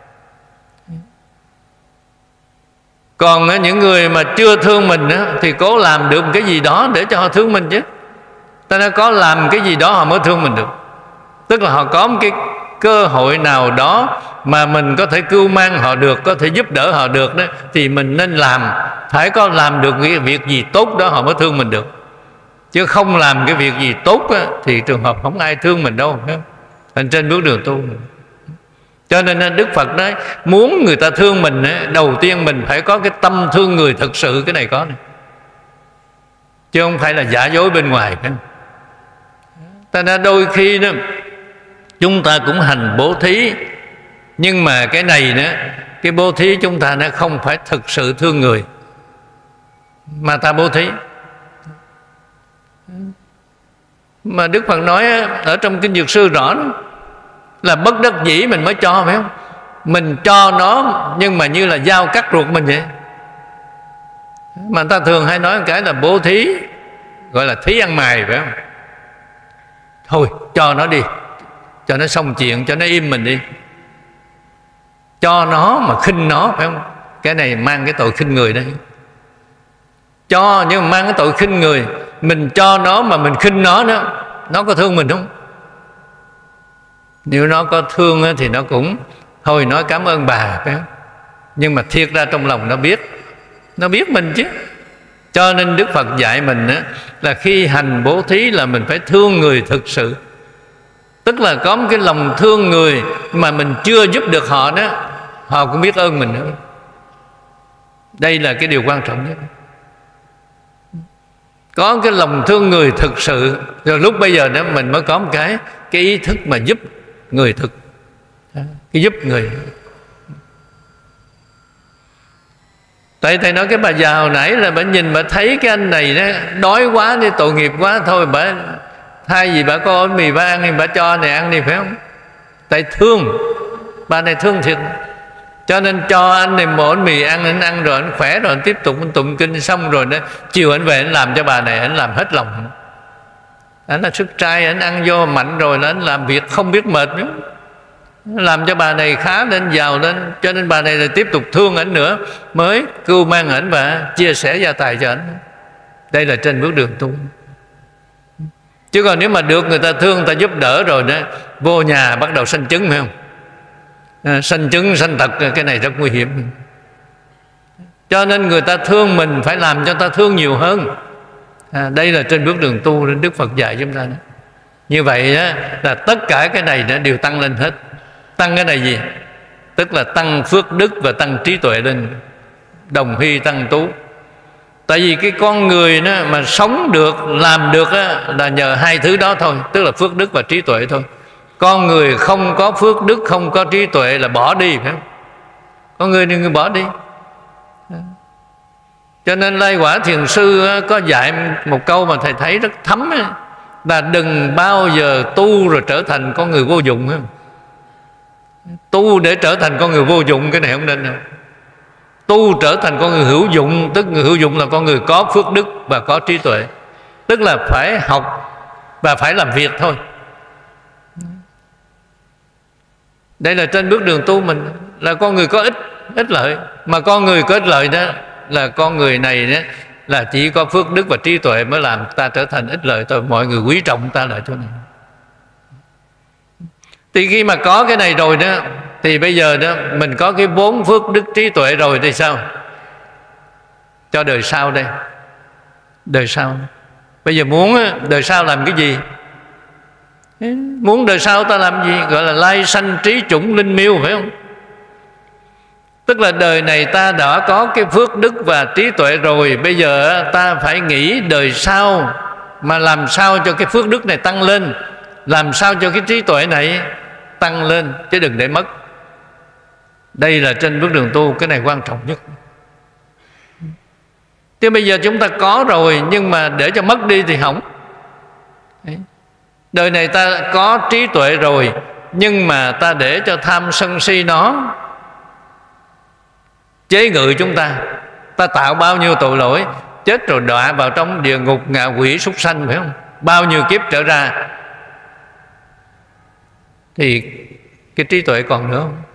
Còn những người mà chưa thương mình thì cố làm được một cái gì đó để cho họ thương mình chứ. Ta đã có làm cái gì đó họ mới thương mình được. Tức là họ có một cái cơ hội nào đó mà mình có thể cưu mang họ được, có thể giúp đỡ họ được đó, thì mình nên làm. Phải có làm được cái việc gì tốt đó họ mới thương mình được. Chứ không làm cái việc gì tốt á, thì trường hợp không ai thương mình đâu. Thành trên bước đường tu. Cho nên Đức Phật nói, muốn người ta thương mình, đầu tiên mình phải có cái tâm thương người thật sự. Cái này có này, chứ không phải là giả dối bên ngoài. Ta nói đôi khi đó chúng ta cũng hành bố thí, nhưng mà cái này đó, cái bố thí chúng ta nó không phải thực sự thương người, mà ta bố thí. Mà Đức Phật nói ở trong Kinh Dược Sư rõ đó, là bất đắc dĩ mình mới cho, phải không? Mình cho nó nhưng mà như là dao cắt ruột mình vậy. Mà người ta thường hay nói một cái là bố thí, gọi là thí ăn mày, phải không? Thôi cho nó đi, cho nó xong chuyện, cho nó im mình đi. Cho nó mà khinh nó, phải không? Cái này mang cái tội khinh người đây. Cho nhưng mà mang cái tội khinh người. Mình cho nó mà mình khinh nó nữa, nó có thương mình không? Nếu nó có thương thì nó cũng thôi nói cảm ơn bà, phải không? Nhưng mà thiệt ra trong lòng nó biết, nó biết mình chứ. Cho nên Đức Phật dạy mình là khi hành bố thí là mình phải thương người thực sự. Tức là có một cái lòng thương người mà mình chưa giúp được họ đó, họ cũng biết ơn mình nữa. Đây là cái điều quan trọng nhất. Có cái lòng thương người thực sự, rồi lúc bây giờ đó mình mới có một cái cái ý thức mà giúp người thực, cái giúp người. Tại thầy nói cái bà già hồi nãy là bà nhìn bà thấy cái anh này đó, đói quá đi, tội nghiệp quá, thôi bà thay vì bà có mì bà ăn thì bà cho này ăn đi, phải không? Tại thương, bà này thương thiệt. Cho nên cho anh này một bánh mì ăn, anh ăn rồi anh khỏe rồi anh tiếp tục anh tụng kinh xong rồi đó, chiều anh về anh làm cho bà này, anh làm hết lòng. Anh là sức trai, anh ăn vô mạnh rồi là anh làm việc không biết mệt nữa, làm cho bà này khá lên, giàu lên. Cho nên bà này là tiếp tục thương ảnh nữa, mới cưu mang ảnh và chia sẻ gia tài cho ảnh. Đây là trên bước đường tu. Chứ còn nếu mà được người ta thương, người ta giúp đỡ rồi đó, vô nhà bắt đầu sanh chứng, phải không? À, sanh chứng, sanh tật, cái này rất nguy hiểm. Cho nên người ta thương mình phải làm cho ta thương nhiều hơn. À, đây là trên bước đường tu Đức Phật dạy chúng ta đó. Như vậy đó, là tất cả cái này đó đều tăng lên hết. Tăng cái này gì? Tức là tăng phước đức và tăng trí tuệ lên, đồng hy tăng tú. Tại vì cái con người đó mà sống được, làm được đó, là nhờ hai thứ đó thôi, tức là phước đức và trí tuệ thôi. Con người không có phước đức, không có trí tuệ là bỏ đi, phải không? Con người đừng bỏ đi. Cho nên Lai Quả Thiền Sư có dạy một câu mà thầy thấy rất thấm ấy, là đừng bao giờ tu rồi trở thành con người vô dụng. Không? Tu để trở thành con người vô dụng, cái này không nên đâu. Tu trở thành con người hữu dụng, tức người hữu dụng là con người có phước đức và có trí tuệ, tức là phải học và phải làm việc thôi. Đây là trên bước đường tu mình, là con người có ích ích lợi. Mà con người có ích lợi đó là con người này đó, là chỉ có phước đức và trí tuệ mới làm ta trở thành ích lợi thôi. Mọi người quý trọng ta là chỗ này. Thì khi mà có cái này rồi đó, thì bây giờ đó mình có cái vốn phước đức trí tuệ rồi thì sao? Cho đời sau đây. Đời sau bây giờ muốn đời sau làm cái gì? Muốn đời sau ta làm gì? Gọi là lai sanh trí chủng linh miêu, phải không? Tức là đời này ta đã có cái phước đức và trí tuệ rồi, bây giờ ta phải nghĩ đời sau mà làm sao cho cái phước đức này tăng lên, làm sao cho cái trí tuệ này tăng lên, chứ đừng để mất. Đây là trên bước đường tu, cái này quan trọng nhất. Chứ bây giờ chúng ta có rồi, nhưng mà để cho mất đi thì hỏng. Đời này ta có trí tuệ rồi, nhưng mà ta để cho tham sân si nó chế ngự chúng ta, ta tạo bao nhiêu tội lỗi, chết rồi đọa vào trong địa ngục, ngạ quỷ, súc sanh, phải không? Bao nhiêu kiếp trở ra, thì cái trí tuệ còn nữa không?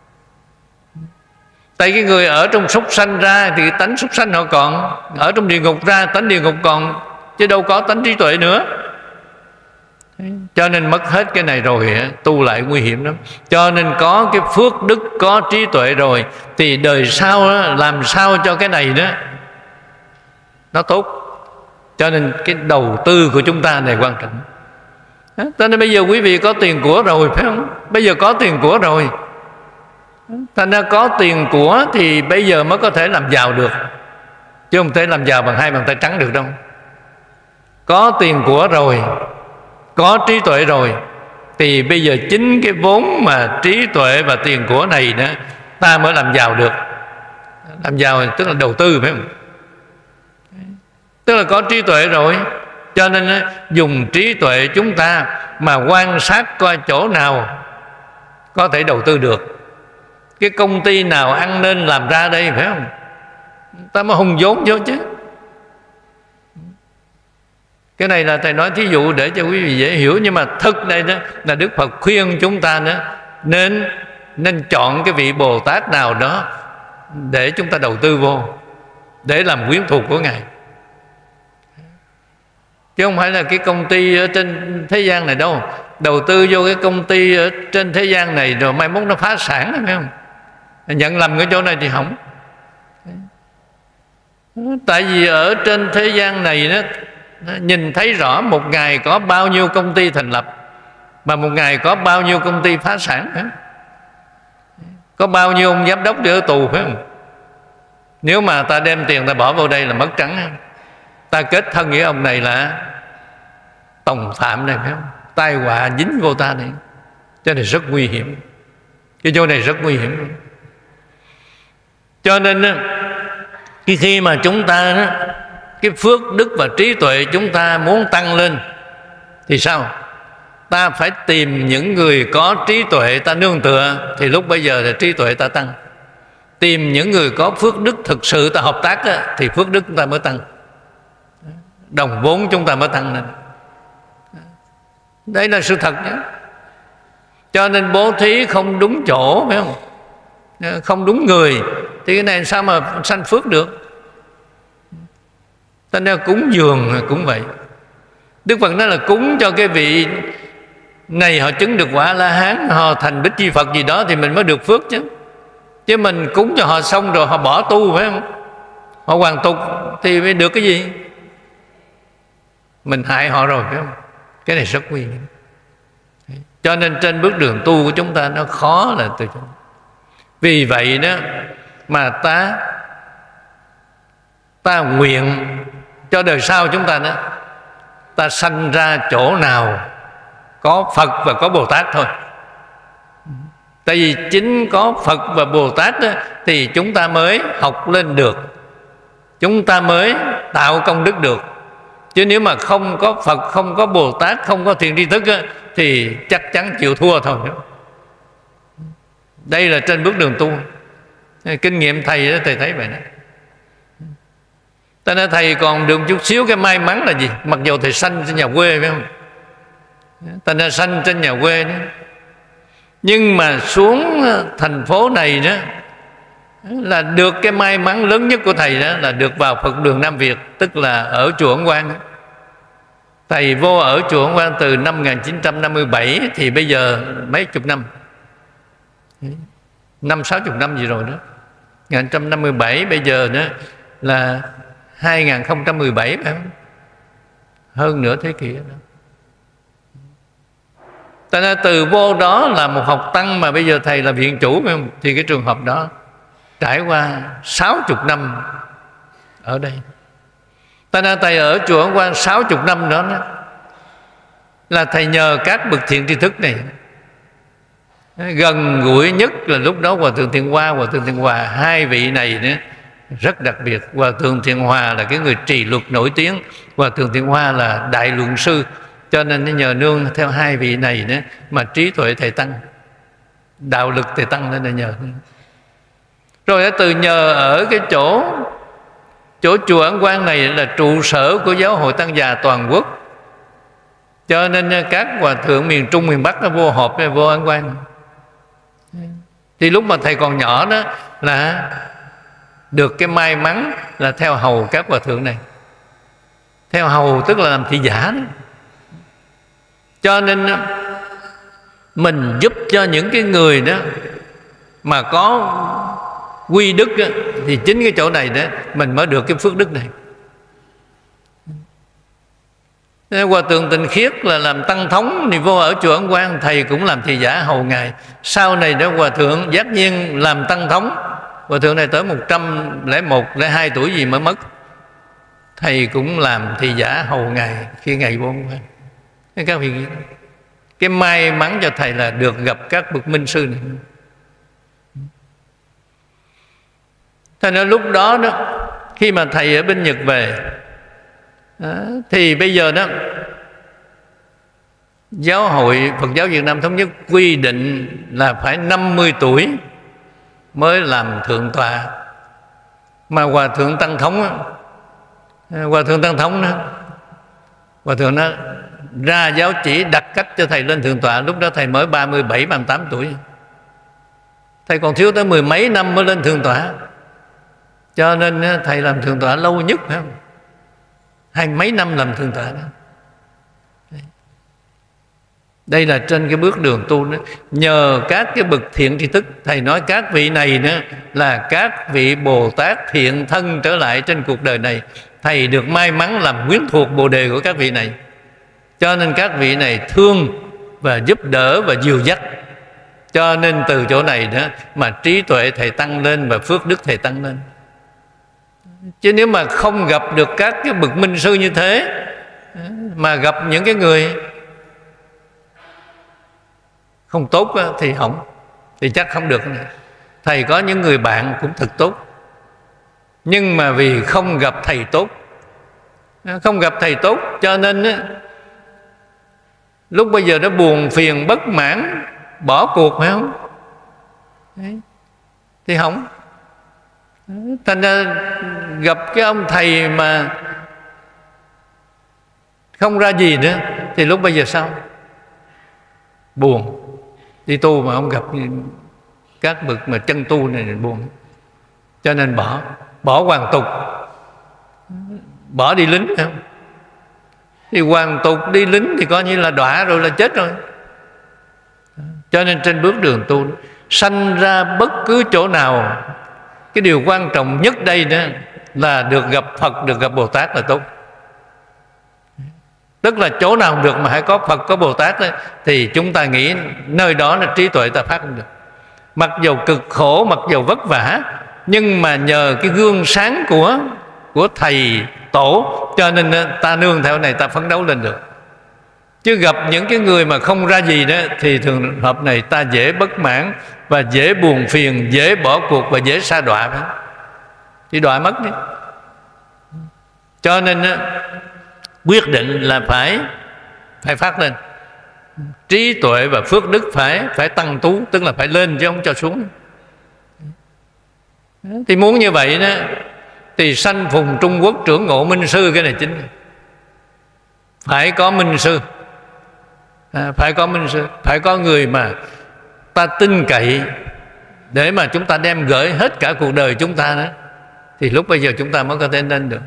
Tại cái người ở trong súc sanh ra thì tánh súc sanh họ còn, ở trong địa ngục ra tánh địa ngục còn, chứ đâu có tánh trí tuệ nữa. Cho nên mất hết cái này rồi tu lại nguy hiểm lắm. Cho nên có cái phước đức, có trí tuệ rồi, thì đời sau đó, làm sao cho cái này đó nó tốt. Cho nên cái đầu tư của chúng ta này quan trọng. Cho nên bây giờ quý vị có tiền của rồi, phải không? Bây giờ có tiền của rồi, thành ra có tiền của thì bây giờ mới có thể làm giàu được, chứ không thể làm giàu bằng hai bàn tay trắng được đâu. Có tiền của rồi, có trí tuệ rồi, thì bây giờ chính cái vốn mà trí tuệ và tiền của này đó ta mới làm giàu được. Làm giàu tức là đầu tư, phải không? Tức là có trí tuệ rồi, cho nên dùng trí tuệ chúng ta mà quan sát coi chỗ nào có thể đầu tư được, cái công ty nào ăn nên làm ra đây, phải không? Ta mới hùng vốn vô chứ. Cái này là thầy nói thí dụ để cho quý vị dễ hiểu. Nhưng mà thực đây đó là Đức Phật khuyên chúng ta đó, nên nên chọn cái vị Bồ Tát nào đó để chúng ta đầu tư vô, để làm quyến thuộc của Ngài, chứ không phải là cái công ty ở trên thế gian này đâu. Đầu tư vô cái công ty ở trên thế gian này rồi mai mốt nó phá sản, phải không? Nhận lầm cái chỗ này thì hỏng. Tại vì ở trên thế gian này đó, nhìn thấy rõ một ngày có bao nhiêu công ty thành lập, mà một ngày có bao nhiêu công ty phá sản, phải không? Có bao nhiêu ông giám đốc đi ở tù, phải không? Nếu mà ta đem tiền ta bỏ vào đây là mất trắng. Ta kết thân với ông này là tòng phạm này, phải không? Tai họa dính vô ta này. Cho nên rất nguy hiểm. Cái chỗ này rất nguy hiểm. Cho nên cái khi mà chúng ta cái phước đức và trí tuệ chúng ta muốn tăng lên thì sao? Ta phải tìm những người có trí tuệ ta nương tựa, thì lúc bây giờ là trí tuệ ta tăng. tìm những người có phước đức thực sự ta hợp tác á, thì phước đức chúng ta mới tăng, đồng vốn chúng ta mới tăng lên. Đấy là sự thật nhé. Cho nên bố thí không đúng chỗ, phải không? Không đúng người thì cái này sao mà sanh phước được. Cho nên cúng dường cũng vậy. Đức Phật nói là cúng cho cái vị này họ chứng được quả La Hán, họ thành Bích Chi Phật gì đó thì mình mới được phước chứ. Chứ mình cúng cho họ xong rồi họ bỏ tu, phải không? Họ hoàn tục thì mới được cái gì? Mình hại họ rồi, phải không? Cái này rất nguy hiểm. Cho nên trên bước đường tu của chúng ta nó khó là từ chỗ. Vì vậy đó mà ta ta nguyện cho đời sau chúng ta đó, ta sanh ra chỗ nào có Phật và có Bồ Tát thôi. Tại vì chính có Phật và Bồ Tát đó, thì chúng ta mới học lên được, chúng ta mới tạo công đức được. Chứ nếu mà không có Phật, không có Bồ Tát, không có thiện tri thức á, thì chắc chắn chịu thua thôi. Đây là trên bước đường tu. Kinh nghiệm thầy đó, thầy thấy vậy đó. Ta nói thầy còn được chút xíu cái may mắn là gì? Mặc dù thầy sanh trên nhà quê, phải không? Ta nói sanh trên nhà quê đó, nhưng mà xuống thành phố này đó là được cái may mắn lớn nhất của thầy đó là được vào Phật đường Nam Việt, tức là ở chùa Ấn Quang. Thầy vô ở chùa Ấn Quang từ năm một nghìn chín trăm năm mươi bảy, thì bây giờ mấy chục năm, năm sáu chục năm gì rồi đó. một nghìn chín trăm năm mươi bảy bây giờ đó là hai nghìn không trăm mười bảy, phải không? Hơn nửa thế kỷ đó. Ta nói từ vô đó là một học tăng mà bây giờ thầy là viện chủ, phải không? Thì cái trường hợp đó trải qua sáu chục năm ở đây. Ta nói thầy ở chùa Ấn Quang sáu chục năm đó, đó là thầy nhờ các bậc thiện tri thức này. Gần gũi nhất là lúc đó Hòa Thượng Thiện Hoa, Hòa Thượng Thiện Hòa, hai vị này nữa rất đặc biệt. Hòa Thượng Thiện Hòa là cái người trì luật nổi tiếng, Hòa Thượng Thiện Hoa là đại luận sư. Cho nên nhờ nương theo hai vị này nữa mà trí tuệ thầy tăng, đạo lực thầy tăng lên là nhờ. Rồi từ nhờ ở cái chỗ chỗ chùa Ấn Quang này là trụ sở của Giáo hội Tăng già toàn quốc. Cho nên các hòa thượng miền Trung, miền Bắc nó vô họp vô Ấn Quang. Thì lúc mà thầy còn nhỏ đó là được cái may mắn là theo hầu các hòa thượng này. Theo hầu tức là làm thị giả đó. Cho nên mình giúp cho những cái người đó mà có quy đức đó, thì chính cái chỗ này đó mình mới được cái phước đức này. Hòa Thượng Tịnh Khiết là làm tăng thống thì vô ở chùa Ấn Quang, thầy cũng làm thị giả hầu ngài. Sau này đó Hòa Thượng Giác Nhiên làm tăng thống. Hòa Thượng này tới một trăm lẻ một, lẻ hai tuổi gì mới mất. Thầy cũng làm thị giả hầu ngài khi ngài vô Ấn Quang. Các vị, cái may mắn cho thầy là được gặp các bậc minh sư này. Thế nên lúc đó đó, khi mà thầy ở bên Nhật về đó, thì bây giờ đó Giáo hội Phật giáo Việt Nam Thống nhất quy định là phải năm mươi tuổi mới làm thượng tọa. Mà Hòa Thượng Tăng Thống đó, Hòa Thượng Tăng Thống đó, Hòa Thượng đó ra giáo chỉ đặt cách cho thầy lên thượng tọa. Lúc đó thầy mới ba mươi bảy, ba mươi tám tuổi. Thầy còn thiếu tới mười mấy năm mới lên thượng tọa. Cho nên thầy làm thượng tọa lâu nhất, phải không? Hai mấy năm làm thượng tọa đó. Đây là trên cái bước đường tu đó. Nhờ các cái bậc thiện tri thức, thầy nói các vị này nữa là các vị Bồ Tát thiện thân trở lại trên cuộc đời này. Thầy được may mắn làm quyến thuộc Bồ Đề của các vị này. Cho nên các vị này thương và giúp đỡ và dìu dắt. Cho nên từ chỗ này đó mà trí tuệ thầy tăng lên và phước đức thầy tăng lên. Chứ nếu mà không gặp được các cái bậc minh sư như thế, mà gặp những cái người không tốt thì hỏng, thì chắc không được. Thầy có những người bạn cũng thật tốt, nhưng mà vì không gặp thầy tốt, không gặp thầy tốt cho nên lúc bây giờ nó buồn phiền bất mãn, bỏ cuộc, phải không? Đấy. Thì hỏng. Thành ra gặp cái ông thầy mà không ra gì nữa thì lúc bây giờ sao? Buồn. Đi tu mà không gặp các bậc mà chân tu này thì buồn. Cho nên bỏ, bỏ hoàn tục, bỏ đi lính không? Thì hoàn tục đi lính thì coi như là đọa rồi, là chết rồi. Cho nên trên bước đường tu, sanh ra bất cứ chỗ nào, cái điều quan trọng nhất đây đó là được gặp Phật, được gặp Bồ Tát là tốt. Tức là chỗ nào được mà hãy có Phật, có Bồ Tát đó, thì chúng ta nghĩ nơi đó là trí tuệ ta phát không được. Mặc dầu cực khổ, mặc dầu vất vả, nhưng mà nhờ cái gương sáng của của thầy tổ, cho nên ta nương theo này ta phấn đấu lên được. Chứ gặp những cái người mà không ra gì đó thì thường hợp này ta dễ bất mãn và dễ buồn phiền, dễ bỏ cuộc và dễ sa đọa phải không? Thì đọa mất đi. Cho nên quyết định là phải phải phát lên. Trí tuệ và phước đức phải phải tăng tú, tức là phải lên chứ không cho xuống. Thì muốn như vậy đó thì sanh phùng Trung Quốc trưởng ngộ minh sư, cái này chính. Phải có minh sư, à, phải có minh sư, phải có người mà ta tin cậy để mà chúng ta đem gửi hết cả cuộc đời chúng ta đó, thì lúc bây giờ chúng ta mới có thể lên được.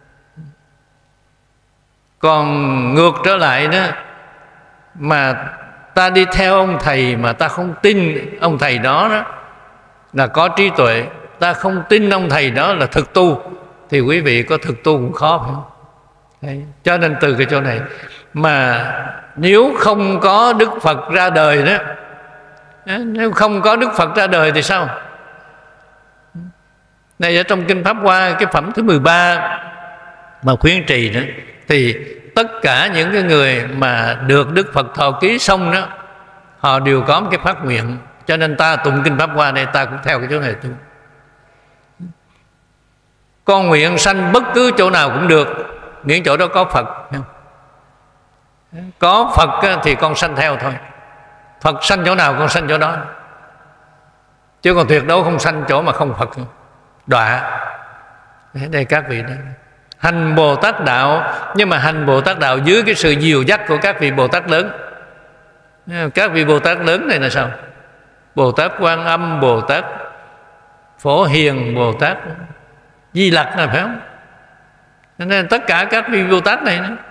Còn ngược trở lại đó, mà ta đi theo ông thầy mà ta không tin ông thầy đó, đó là có trí tuệ, ta không tin ông thầy đó là thực tu, thì quý vị có thực tu cũng khó phải không? Đấy. Cho nên từ cái chỗ này mà nếu không có Đức Phật ra đời đó, nếu không có Đức Phật ra đời thì sao? Này ở trong Kinh Pháp Hoa, cái phẩm thứ mười ba mà khuyến trì đó, thì tất cả những cái người mà được Đức Phật thọ ký xong đó, họ đều có một cái phát nguyện. Cho nên ta tụng Kinh Pháp Hoa này, ta cũng theo cái chỗ này tu. Con nguyện sanh bất cứ chỗ nào cũng được, miễn chỗ đó có Phật. Có Phật thì con sanh theo thôi. Phật sanh chỗ nào con sanh chỗ đó, chứ còn tuyệt đối không sanh chỗ mà không Phật, đọa. Đây các vị đó, hành Bồ Tát đạo, nhưng mà hành Bồ Tát đạo dưới cái sự dìu dắt của các vị Bồ Tát lớn. Các vị Bồ Tát lớn này là sao? Bồ Tát Quan Âm, Bồ Tát Phổ Hiền, Bồ Tát Di Lặc là phải không? Nên tất cả các vị Bồ Tát này nữa.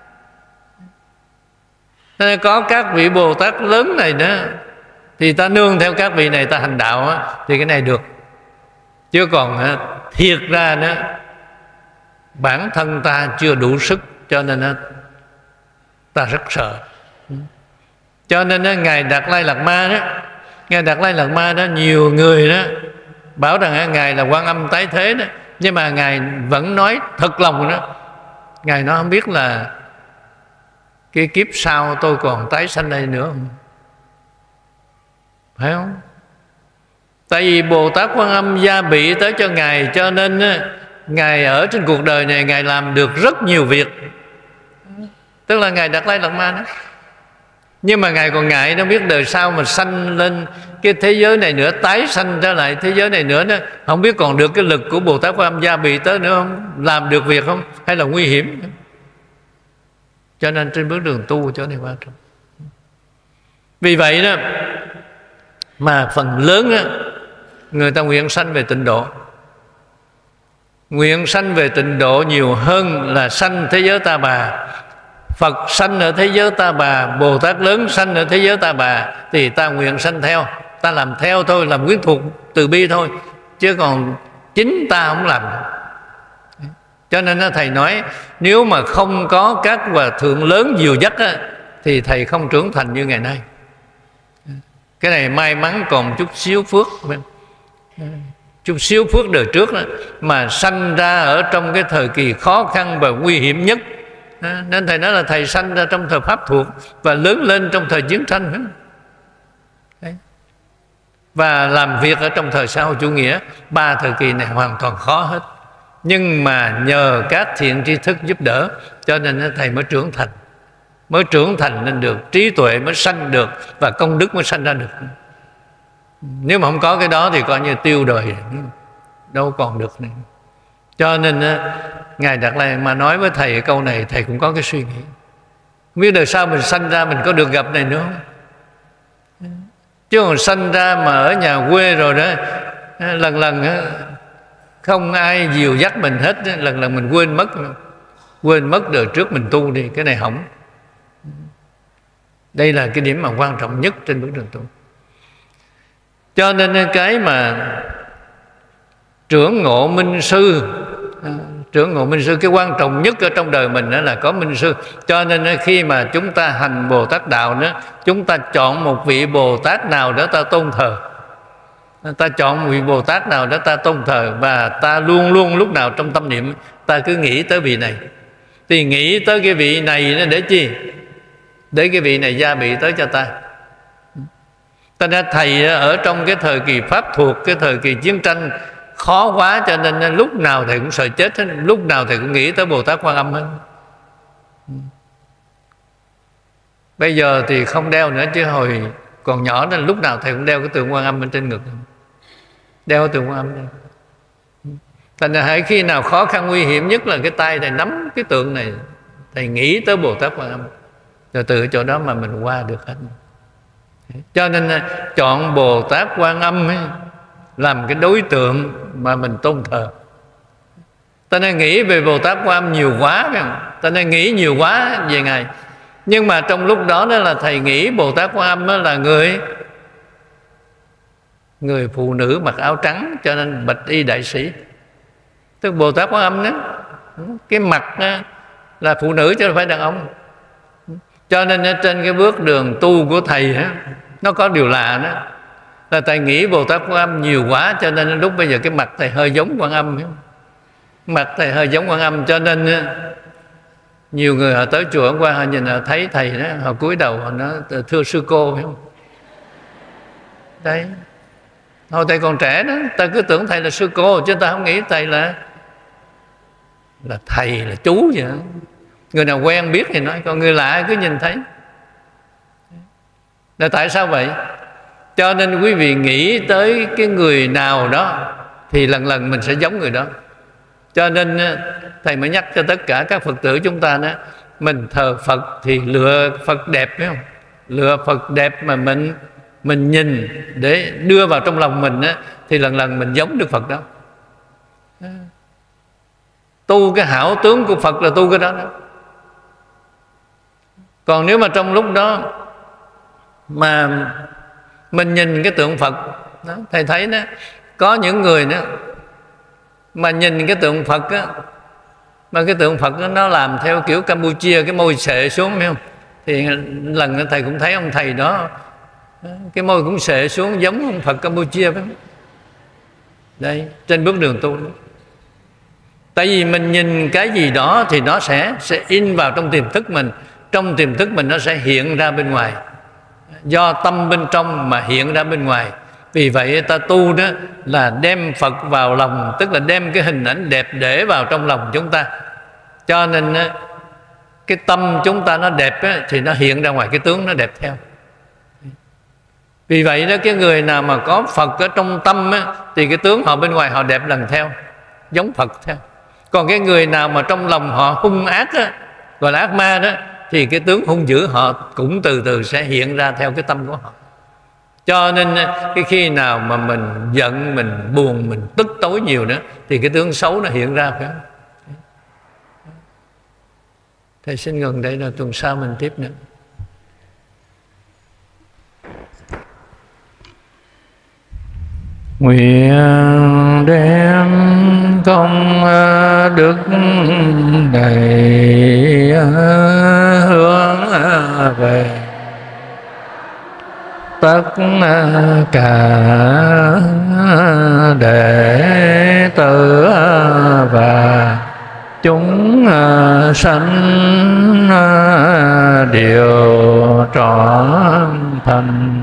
Nên có các vị Bồ Tát lớn này nữa, thì ta nương theo các vị này ta hành đạo á, thì cái này được. Chứ còn thiệt ra nữa, bản thân ta chưa đủ sức, cho nên ta rất sợ. Cho nên Ngài Đạt Lai Lạt Ma đó, Ngài Đạt Lai Lạt Ma đó, nhiều người đó bảo rằng Ngài là Quan Âm tái thế đó, nhưng mà Ngài vẫn nói thật lòng đó. Ngài nói không biết là cái kiếp sau tôi còn tái sanh đây nữa không? Phải không? Tại vì Bồ Tát Quan Âm gia bị tới cho Ngài, cho nên Ngài ở trên cuộc đời này Ngài làm được rất nhiều việc. Tức là Ngài Đạt Lai Lạt Ma đó. Nhưng mà Ngài còn ngại, nó biết đời sau mà sanh lên cái thế giới này nữa, tái sanh trở lại thế giới này nữa đó, không biết còn được cái lực của Bồ Tát Quan Âm gia bị tới nữa không, làm được việc không, hay là nguy hiểm. Cho nên trên bước đường tu chỗ này quan trọng. Vì vậy đó mà phần lớn đó, người ta nguyện sanh về tịnh độ. Nguyện sanh về tịnh độ nhiều hơn là sanh thế giới Ta Bà. Phật sanh ở thế giới Ta Bà, Bồ Tát lớn sanh ở thế giới Ta Bà, thì ta nguyện sanh theo, ta làm theo thôi, làm quyến thuộc từ bi thôi, chứ còn chính ta không làm. Cho nên Thầy nói, nếu mà không có các hòa thượng lớn dìu dắt á, thì Thầy không trưởng thành như ngày nay. Cái này may mắn còn chút xíu phước, chút xíu phước đời trước đó, mà sanh ra ở trong cái thời kỳ khó khăn và nguy hiểm nhất. Nên Thầy nói là Thầy sanh ra trong thời Pháp thuộc và lớn lên trong thời chiến tranh. Đấy. Và làm việc ở trong thời xã hội chủ nghĩa. Ba thời kỳ này hoàn toàn khó hết. Nhưng mà nhờ các thiện tri thức giúp đỡ, cho nên Thầy mới trưởng thành. Mới trưởng thành nên được, trí tuệ mới sanh được, và công đức mới sanh ra được. Nếu mà không có cái đó thì coi như tiêu đời, đâu còn được nữa. Cho nên Ngài Đạt Lai mà nói với thầy cái câu này, thầy cũng có cái suy nghĩ, không biết đời sau mình sanh ra mình có được gặp này nữa không? Chứ còn sanh ra mà ở nhà quê rồi đó, lần lần không ai dìu dắt mình hết, lần lần mình quên mất quên mất đời trước mình tu đi, cái này hỏng. Đây là cái điểm mà quan trọng nhất trên bước đường tu. Cho nên cái mà trưởng ngộ minh sư, trưởng ngộ minh sư, cái quan trọng nhất ở trong đời mình đó là có minh sư. Cho nên khi mà chúng ta hành Bồ Tát đạo đó, chúng ta chọn một vị Bồ Tát nào đó ta tôn thờ, ta chọn một vị Bồ Tát nào đó ta tôn thờ, và ta luôn luôn lúc nào trong tâm niệm ta cứ nghĩ tới vị này. Thì nghĩ tới cái vị này để chi? Để cái vị này gia bị tới cho ta. Ta nói thầy ở trong cái thời kỳ pháp thuộc, cái thời kỳ chiến tranh khó quá, cho nên lúc nào thầy cũng sợ chết hết, lúc nào thầy cũng nghĩ tới Bồ Tát Quan Âm hết. Bây giờ thì không đeo nữa, chứ hồi còn nhỏ nên lúc nào thầy cũng đeo cái tượng Quan Âm bên trên ngực, đeo cái tượng Quan Âm đây. Thành ra hãy khi nào khó khăn nguy hiểm nhất là cái tay thầy nắm cái tượng này, thầy nghĩ tới Bồ Tát Quan Âm, rồi từ chỗ đó mà mình qua được hết. Cho nên chọn Bồ Tát Quan Âm ấy, làm cái đối tượng mà mình tôn thờ. Ta nên nghĩ về Bồ Tát Quan Âm nhiều quá, phải không? Ta nên nghĩ nhiều quá về Ngài. Nhưng mà trong lúc đó, đó là thầy nghĩ Bồ Tát Quan Âm đó là người người phụ nữ mặc áo trắng, cho nên bạch y đại sĩ. Tức Bồ Tát Quan Âm đó, cái mặt đó là phụ nữ chứ không phải đàn ông. Cho nên trên cái bước đường tu của thầy đó, nó có điều lạ đó, là thầy nghĩ Bồ Tát Quan Âm nhiều quá, cho nên lúc bây giờ cái mặt thầy hơi giống Quan Âm. Mặt thầy hơi giống Quan Âm, cho nên nhiều người họ tới chùa hôm qua, họ nhìn họ thấy thầy đó, họ cúi đầu họ nói thưa sư cô, phải không? Đấy, hồi thầy còn trẻ đó, ta cứ tưởng thầy là sư cô, chứ ta không nghĩ thầy là là thầy, là chú vậy đó. Người nào quen biết thì nói, còn người lạ cứ nhìn thấy. Là tại sao vậy? Cho nên quý vị nghĩ tới cái người nào đó thì lần lần mình sẽ giống người đó. Cho nên thầy mới nhắc cho tất cả các Phật tử chúng ta đó, mình thờ Phật thì lựa Phật đẹp, phải không? Lựa Phật đẹp mà mình mình nhìn để đưa vào trong lòng mình đó, thì lần lần mình giống Đức Phật đó. Tu cái hảo tướng của Phật là tu cái đó đó. Còn nếu mà trong lúc đó mà mình nhìn cái tượng Phật đó, thầy thấy đó, có những người đó mà nhìn cái tượng Phật á, mà cái tượng Phật đó, nó làm theo kiểu Campuchia, cái môi xệ xuống, phải không? Thì lần thầy cũng thấy ông thầy đó, cái môi cũng xệ xuống giống ông Phật Campuchia, phải không? Đây, trên bước đường tu đó. Tại vì mình nhìn cái gì đó thì nó sẽ sẽ in vào trong tiềm thức mình, trong tiềm thức mình nó sẽ hiện ra bên ngoài, do tâm bên trong mà hiện ra bên ngoài. Vì vậy ta tu đó là đem Phật vào lòng, tức là đem cái hình ảnh đẹp để vào trong lòng chúng ta. Cho nên cái tâm chúng ta nó đẹp thì nó hiện ra ngoài, cái tướng nó đẹp theo. Vì vậy đó, cái người nào mà có Phật ở trong tâm thì cái tướng họ bên ngoài họ đẹp lần theo, giống Phật theo. Còn cái người nào mà trong lòng họ hung ác á, gọi là ác ma đó, thì cái tướng hung dữ họ cũng từ từ sẽ hiện ra theo cái tâm của họ. Cho nên cái khi nào mà mình giận, mình buồn, mình tức tối nhiều nữa thì cái tướng xấu nó hiện ra, phải không? Thầy xin ngừng đây, là tuần sau mình tiếp nữa. Nguyện đem công đức này hướng về tất cả đệ tử và chúng sanh đều trọn thành